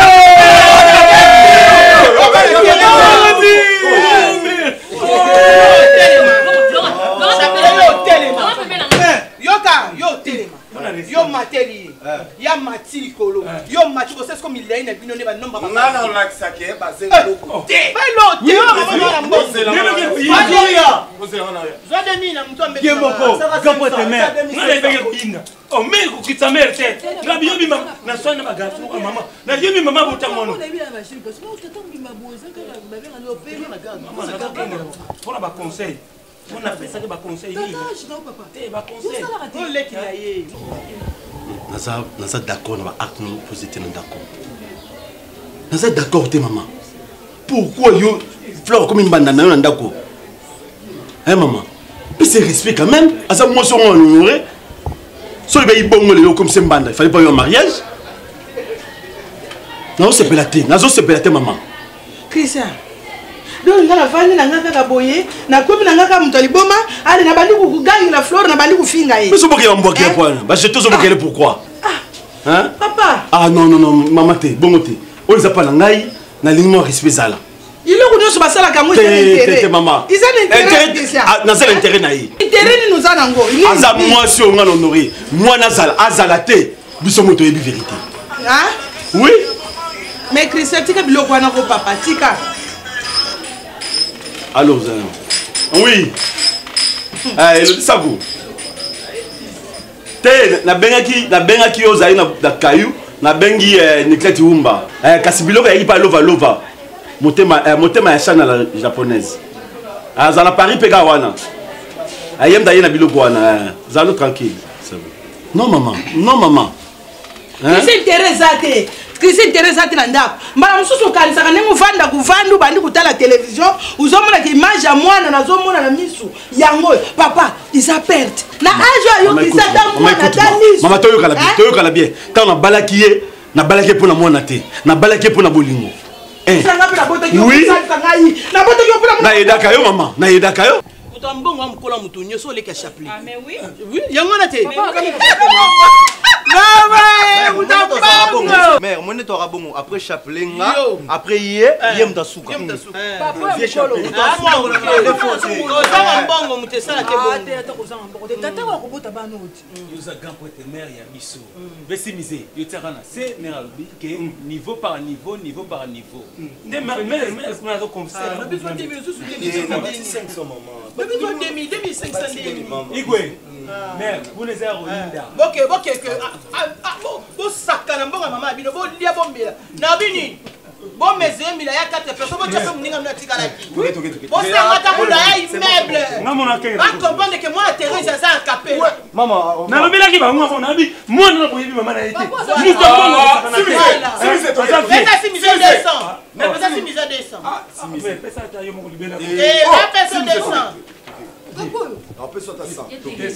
Yoka, yo telema. Yo mateli. Ya matili kolo. Yo matiko c'est comme il y a une binone ba nomba ba. Ngana on saké ba zelo. Ba lo te mama mboze la. Zoa de mina mtu ambe. Yemoko, gapo te mère. Ngana bege kuinga. Oh mais ko kitsa mère tête. La biyo bima na sona ba gato ko mama. Na yemi mama bota mono. On a vu la machine parce que on t'attend bima boza quand ba venga no pele na gato. Mama na gato. Pour ba conseil. On a fait ça que ba conseil. Tata, je non papa. Eh ba conseil. On leki na ye. Naza naza d'accord na ba acte no positif na d'accord. Naza d'accord te maman. Pourquoi yo fleur comme une bande na yo na d'accord? Hein maman? Puis c'est respect quand même. Asa moi sur on honoré. So le bongo le comme c'est bande, il fallait pas y un mariage. Nazo se pelaté, nazo se pelaté maman. Christian. Donc ngala vandi na ngaka ka boye, na komi na ngaka mutali boma, ale na bandi ku gangi la fleur na bandi ku finga ye. Mais so boke ya mboke ya point. Ba je te so boke pourquoi? Hein? Papa. Ah non non non, maman te, bongo te. On les appelle ngai na lingmo respect zala. Il est connu sur basala kamo intérêt. Te maman. Ils ont intérêt. Ah, na zala intérêt na yi. Intérêt ni nous a nango. Aza moi si on a honoré. Moi na zala, azala te. Biso moto yebi vérité. Hein? Oui. Mais Christian tika biloko wana ko papa tika. Allô, Zana. Oui. Ah, il ça vous. Te na bengaki na bengaki ozali na na kayu na bengi Nikleti Wumba. Eh kasi biloko ya ipa lova lova. Motema motema ya chana la japonaise. Ah za na Paris pega wana. Ayem da yena biloko wana. Zalo tranquille. C'est bon. Non maman, non maman. Hein? C'est intéressant. Christine Teresa Tlandap. Mbala mususu kanisaka ne muvanda kuvandu bandi kutala télévision. Uzomona ki image ya mwana na zomona na misu. Yango papa, isa perte. Na age yo kisata mwana danis. Mama toyo kala bien, toyo kala bien. Tant na balaki ye, na balaki pour na mwana te. Na balaki pour na bolingo. Eh. Oui. Na boto yo pour na. Na yedaka yo maman, na yedaka yo. Utambongo amkola mutu nyoso leka chapelet. Ah mais oui. Oui, yango na te. Papa. Mama! Mère, mon est au rabon. Après chapelet, après hier, yem da souka. Yem da souka. Papa, vieux chapelet. Ah, moi, on a fait le faux. Ozanga mbongo, mutesala ke bongo. Ate ata kozanga mbongo. Tata wa kobota bana oti. Yoza gampo te mère ya biso. Besi misé, yo tsarana, c'est mère lobi que niveau par niveau, niveau par niveau. Des mère mère mère est-ce qu'on a comme ça? On a besoin de mille cinq cents maman. On a besoin de deux mille cinq cents. Igwe. Mère, vous les avez Rolinda. Ok, ok, que ah ah bon, bon sakana mbonga maman bino bon lia bombela. Na bini. Bon mes amis là il y a quatre personnes bon tu peux m'ninga mna tika la ki. Bon c'est ngata kula ya immeuble. Ngamona ke. Pas comprendre que moi Thérèse ça capé. Maman. Na lobela ki ba moi on a bi moi na boyebi maman na été. Nous sommes c'est toi. Mais ça c'est misère deux cents. Mais ça c'est misère deux cents. Ah, mais pesa ta yo mo libela. Et la personne deux cents. On peut sauter ça.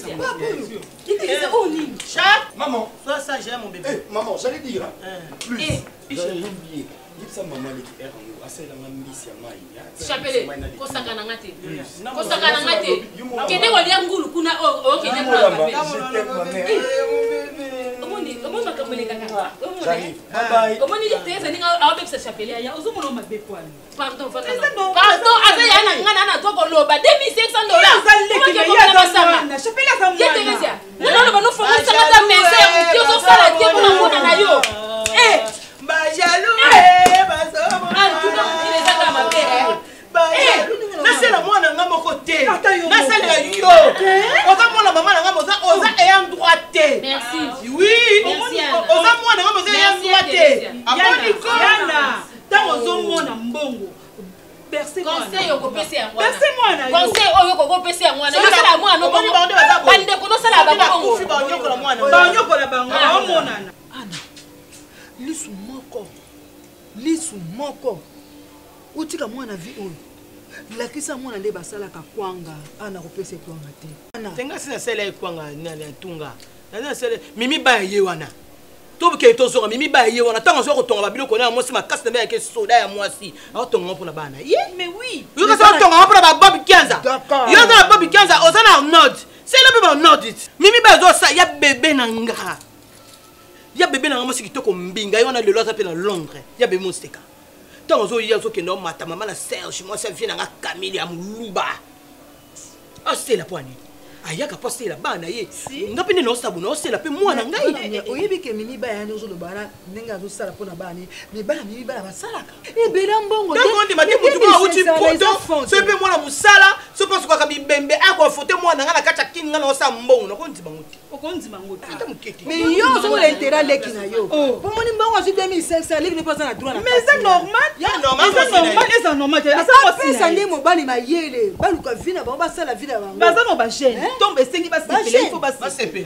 Chaque maman, soit ça j'ai mon bébé. Eh, maman, j'allais dire plus. J'allais oublier. Ça maman qui est en assez la même mission mai. Chapele, kosaka na ngate. Kosaka na ngate. Kende walia ngulu kuna o o kende kwa bébé. Je t'aime ma mère. Omoni, omoni makamele kaka. J'arrive. Bye bye. Omoni Thérèse ninga awebisa chapele ya ozomona mabe kwani. Pardon, pardon. Pardon, ave ya na ngana na toko loba deux mille cinq cents dollars. Chapele ça moi. Thérèse. Non non, no fomo sanga ta messe, tu zo sala tie kuna mona na yo. Eh, ba jaloux eh ba somo. Ah, tu non, il est à ma père. Ba jaloux. Na c'est la moi na ngamo côté. Na c'est la yo. Oza moi la maman na ngamo oza oza ayant droité. Merci. Oui, oza moi na ngamo oza ayant droité. Aboni ko. Yana. Tango zo moi na mbongo. Conseil au kopesi ya mwana. Percez moi na yo. Conseil oyo ko kopesi ya mwana. Yosala mwana ko. Bande ko sala ba bango. Kufi ba nyoko la mwana. Ba nyoko la bango. Ba monana. Ana. Lisu moko. Lisu moko. Utika mwana vi oyo. Lakisa mwana nde basala ka kwanga. Ana kopesi kwanga te. Ana. Tenga sina sele kwanga na tunga. Na sele mimi ba ye wana. Tobuke tozonga mimi ba ye wana tanga zo ko tonga babiloko na mwasi makasi na ba ke soda ya mwasi a tonga mpona bana ye mais oui yo ka sa tonga mpona ba Bob Kianza yo na Bob Kianza ozana nod c'est le bébé nod it mimi ba zo sa ya bébé na nga ya bébé na mwasi kitoko mbinga yo na lelo za pe na Londres ya bébé mosteka tanga zo ya zo kendo mata mama na Serge moi ça vient na Camille ya muluba ah c'est la poignée ayaka poste la bana ye ngapi ne no sabu no sela pe mwana ngai oyebi ke mimi ba yani ozo lobara nenga zo sala pona bani me bana mimi bana basalaka e bela mbongo donc on dit mati mutu ko uti poto so pe mwana musala so pense kwa kabi bembe akwa fote mwana ngana kacha kin ngana osa mbongo no ko ndima nguti ko ndima nguti ata mukeki mais yo zo le intérêt leki na yo po moni mbongo asi deux mille cinq cents leki ne pas na droit na mais c'est normal ya normal c'est normal et c'est normal asa pesa ndi mobali mayele baluka vina ba basala vina bango bazano ba chaîne tombe esengi basepela il faut basepela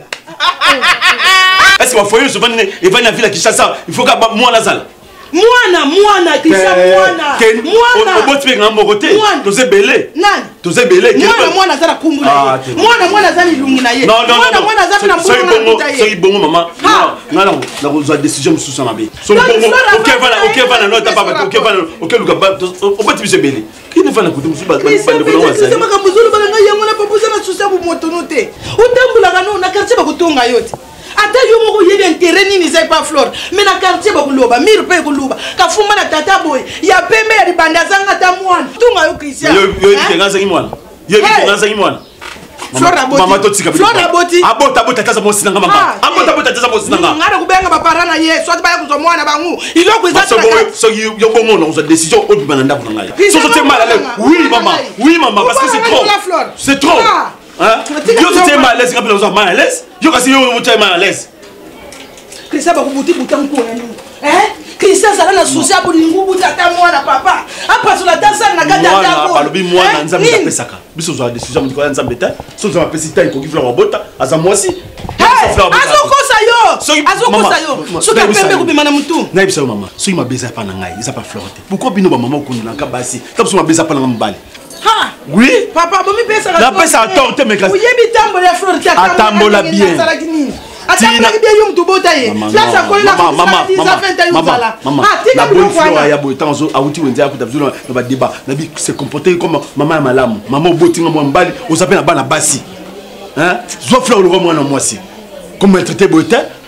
est-ce que wafoyo je vane et vane na ville Kinshasa il faut que moi la salle mwana mwana kisha mwana mwana oboti pe ngambo côté toze belé nani toze belé mwana mwana zala kumbula mwana mwana zala lungi na ye mwana mwana zala na bongo so ibongo mama ngala na ko za décision mususa mabe so bongo OK vana OK vana no ta papa OK vana OK luka oboti bi se belé qui ne vana kutu musuba ba de ko wa za maka muzulu bala ngai yango na papuza na susa bu motono te utambula kana na quartier ba kutonga yote ata yo moko yebi intérêt nini zai pa flore mais na quartier ba kuloba mire pe kuloba ka fuma na tata boy ya pembe ya libanda zanga ta mwana tunga yo Christian yo yo ki ngasa ki mwana yo ki ngasa ki mwana flora boti mama to tika flora boti abota bota tasa mo sinanga mama abota bota tasa mo sinanga ngara kubenga ba parana ye soit ba ya kuzo mwana bangu iloko izataka so yo yo bongo na décision au bibana ndabu ngaya so so te mal à l'aise oui maman oui maman parce que c'est trop c'est trop hein yo tu es mal à l'aise quand on mal à l'aise yo kasi yo tu es mal à l'aise Christian ba kubuti butanko na nini hein Christian sala na souci apo ningubu tata mwana papa apa sur la dansa na gata tata mwana balobi mwana nzambe apesaka biso zo décision mko ya nzambe ta so zo apesi ta ko gifla wabota aza mwasi azokosa yo azokosa yo so ka pembe kubima na mutu na ibisa mama so ima beza pa na ngai isa pa flirter pourquoi bino ba mama okundula ka basi tapo so ma beza pa na mbali ha oui papa bomi pesa la pesa attends mais classe oyebi tambo ya flirter atambola bien Tina bien yum to bota ye place akoli la mama mama mama mama la bonne fleur ya boy tanzo awuti wenze akuta vizuri na ba débat na bi se comporter comme mama ya malamu mama obotinga mo mbali osape na bana basi hein zo fleur le mwana mwasi comment traiter boyta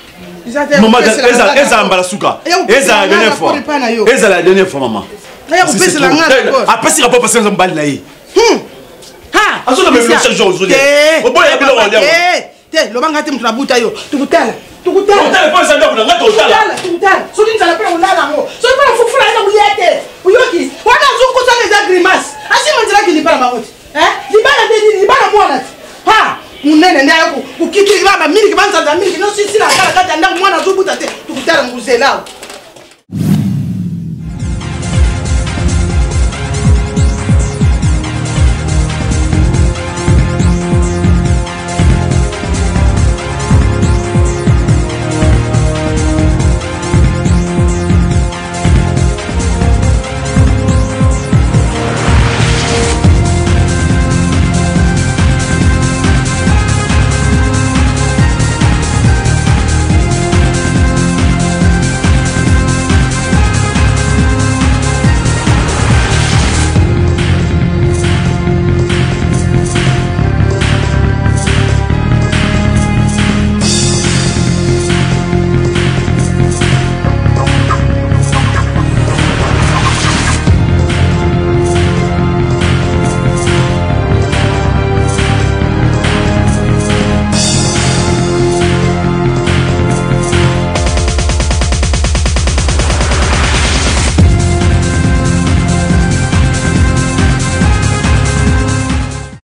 Maman, eza mbala suka. Eza la dernière fois. Eza la dernière fois, maman. Après, si rapport passé dans un bal là. Ha! Azo na même chaque jour aujourd'hui. Au bout, il y a bien le rendez-vous. Te, le banga te mutuna buta yo. Tukutala. Tukutala. Tukutala pas ça na ngato tala. Tukutala. Soli nzala pe olala ngo. Soli pa fufula ina buyete. Uyoki. Wana zuko sana za grimace. Asi manzira ki libala makoti. Eh? Libala de libala mwana. Ha! Munene ndayo ku kiti baba mili kibanza za mili no sisi la kala kata ndangu mwana zubuta te. Tukutala nguzela.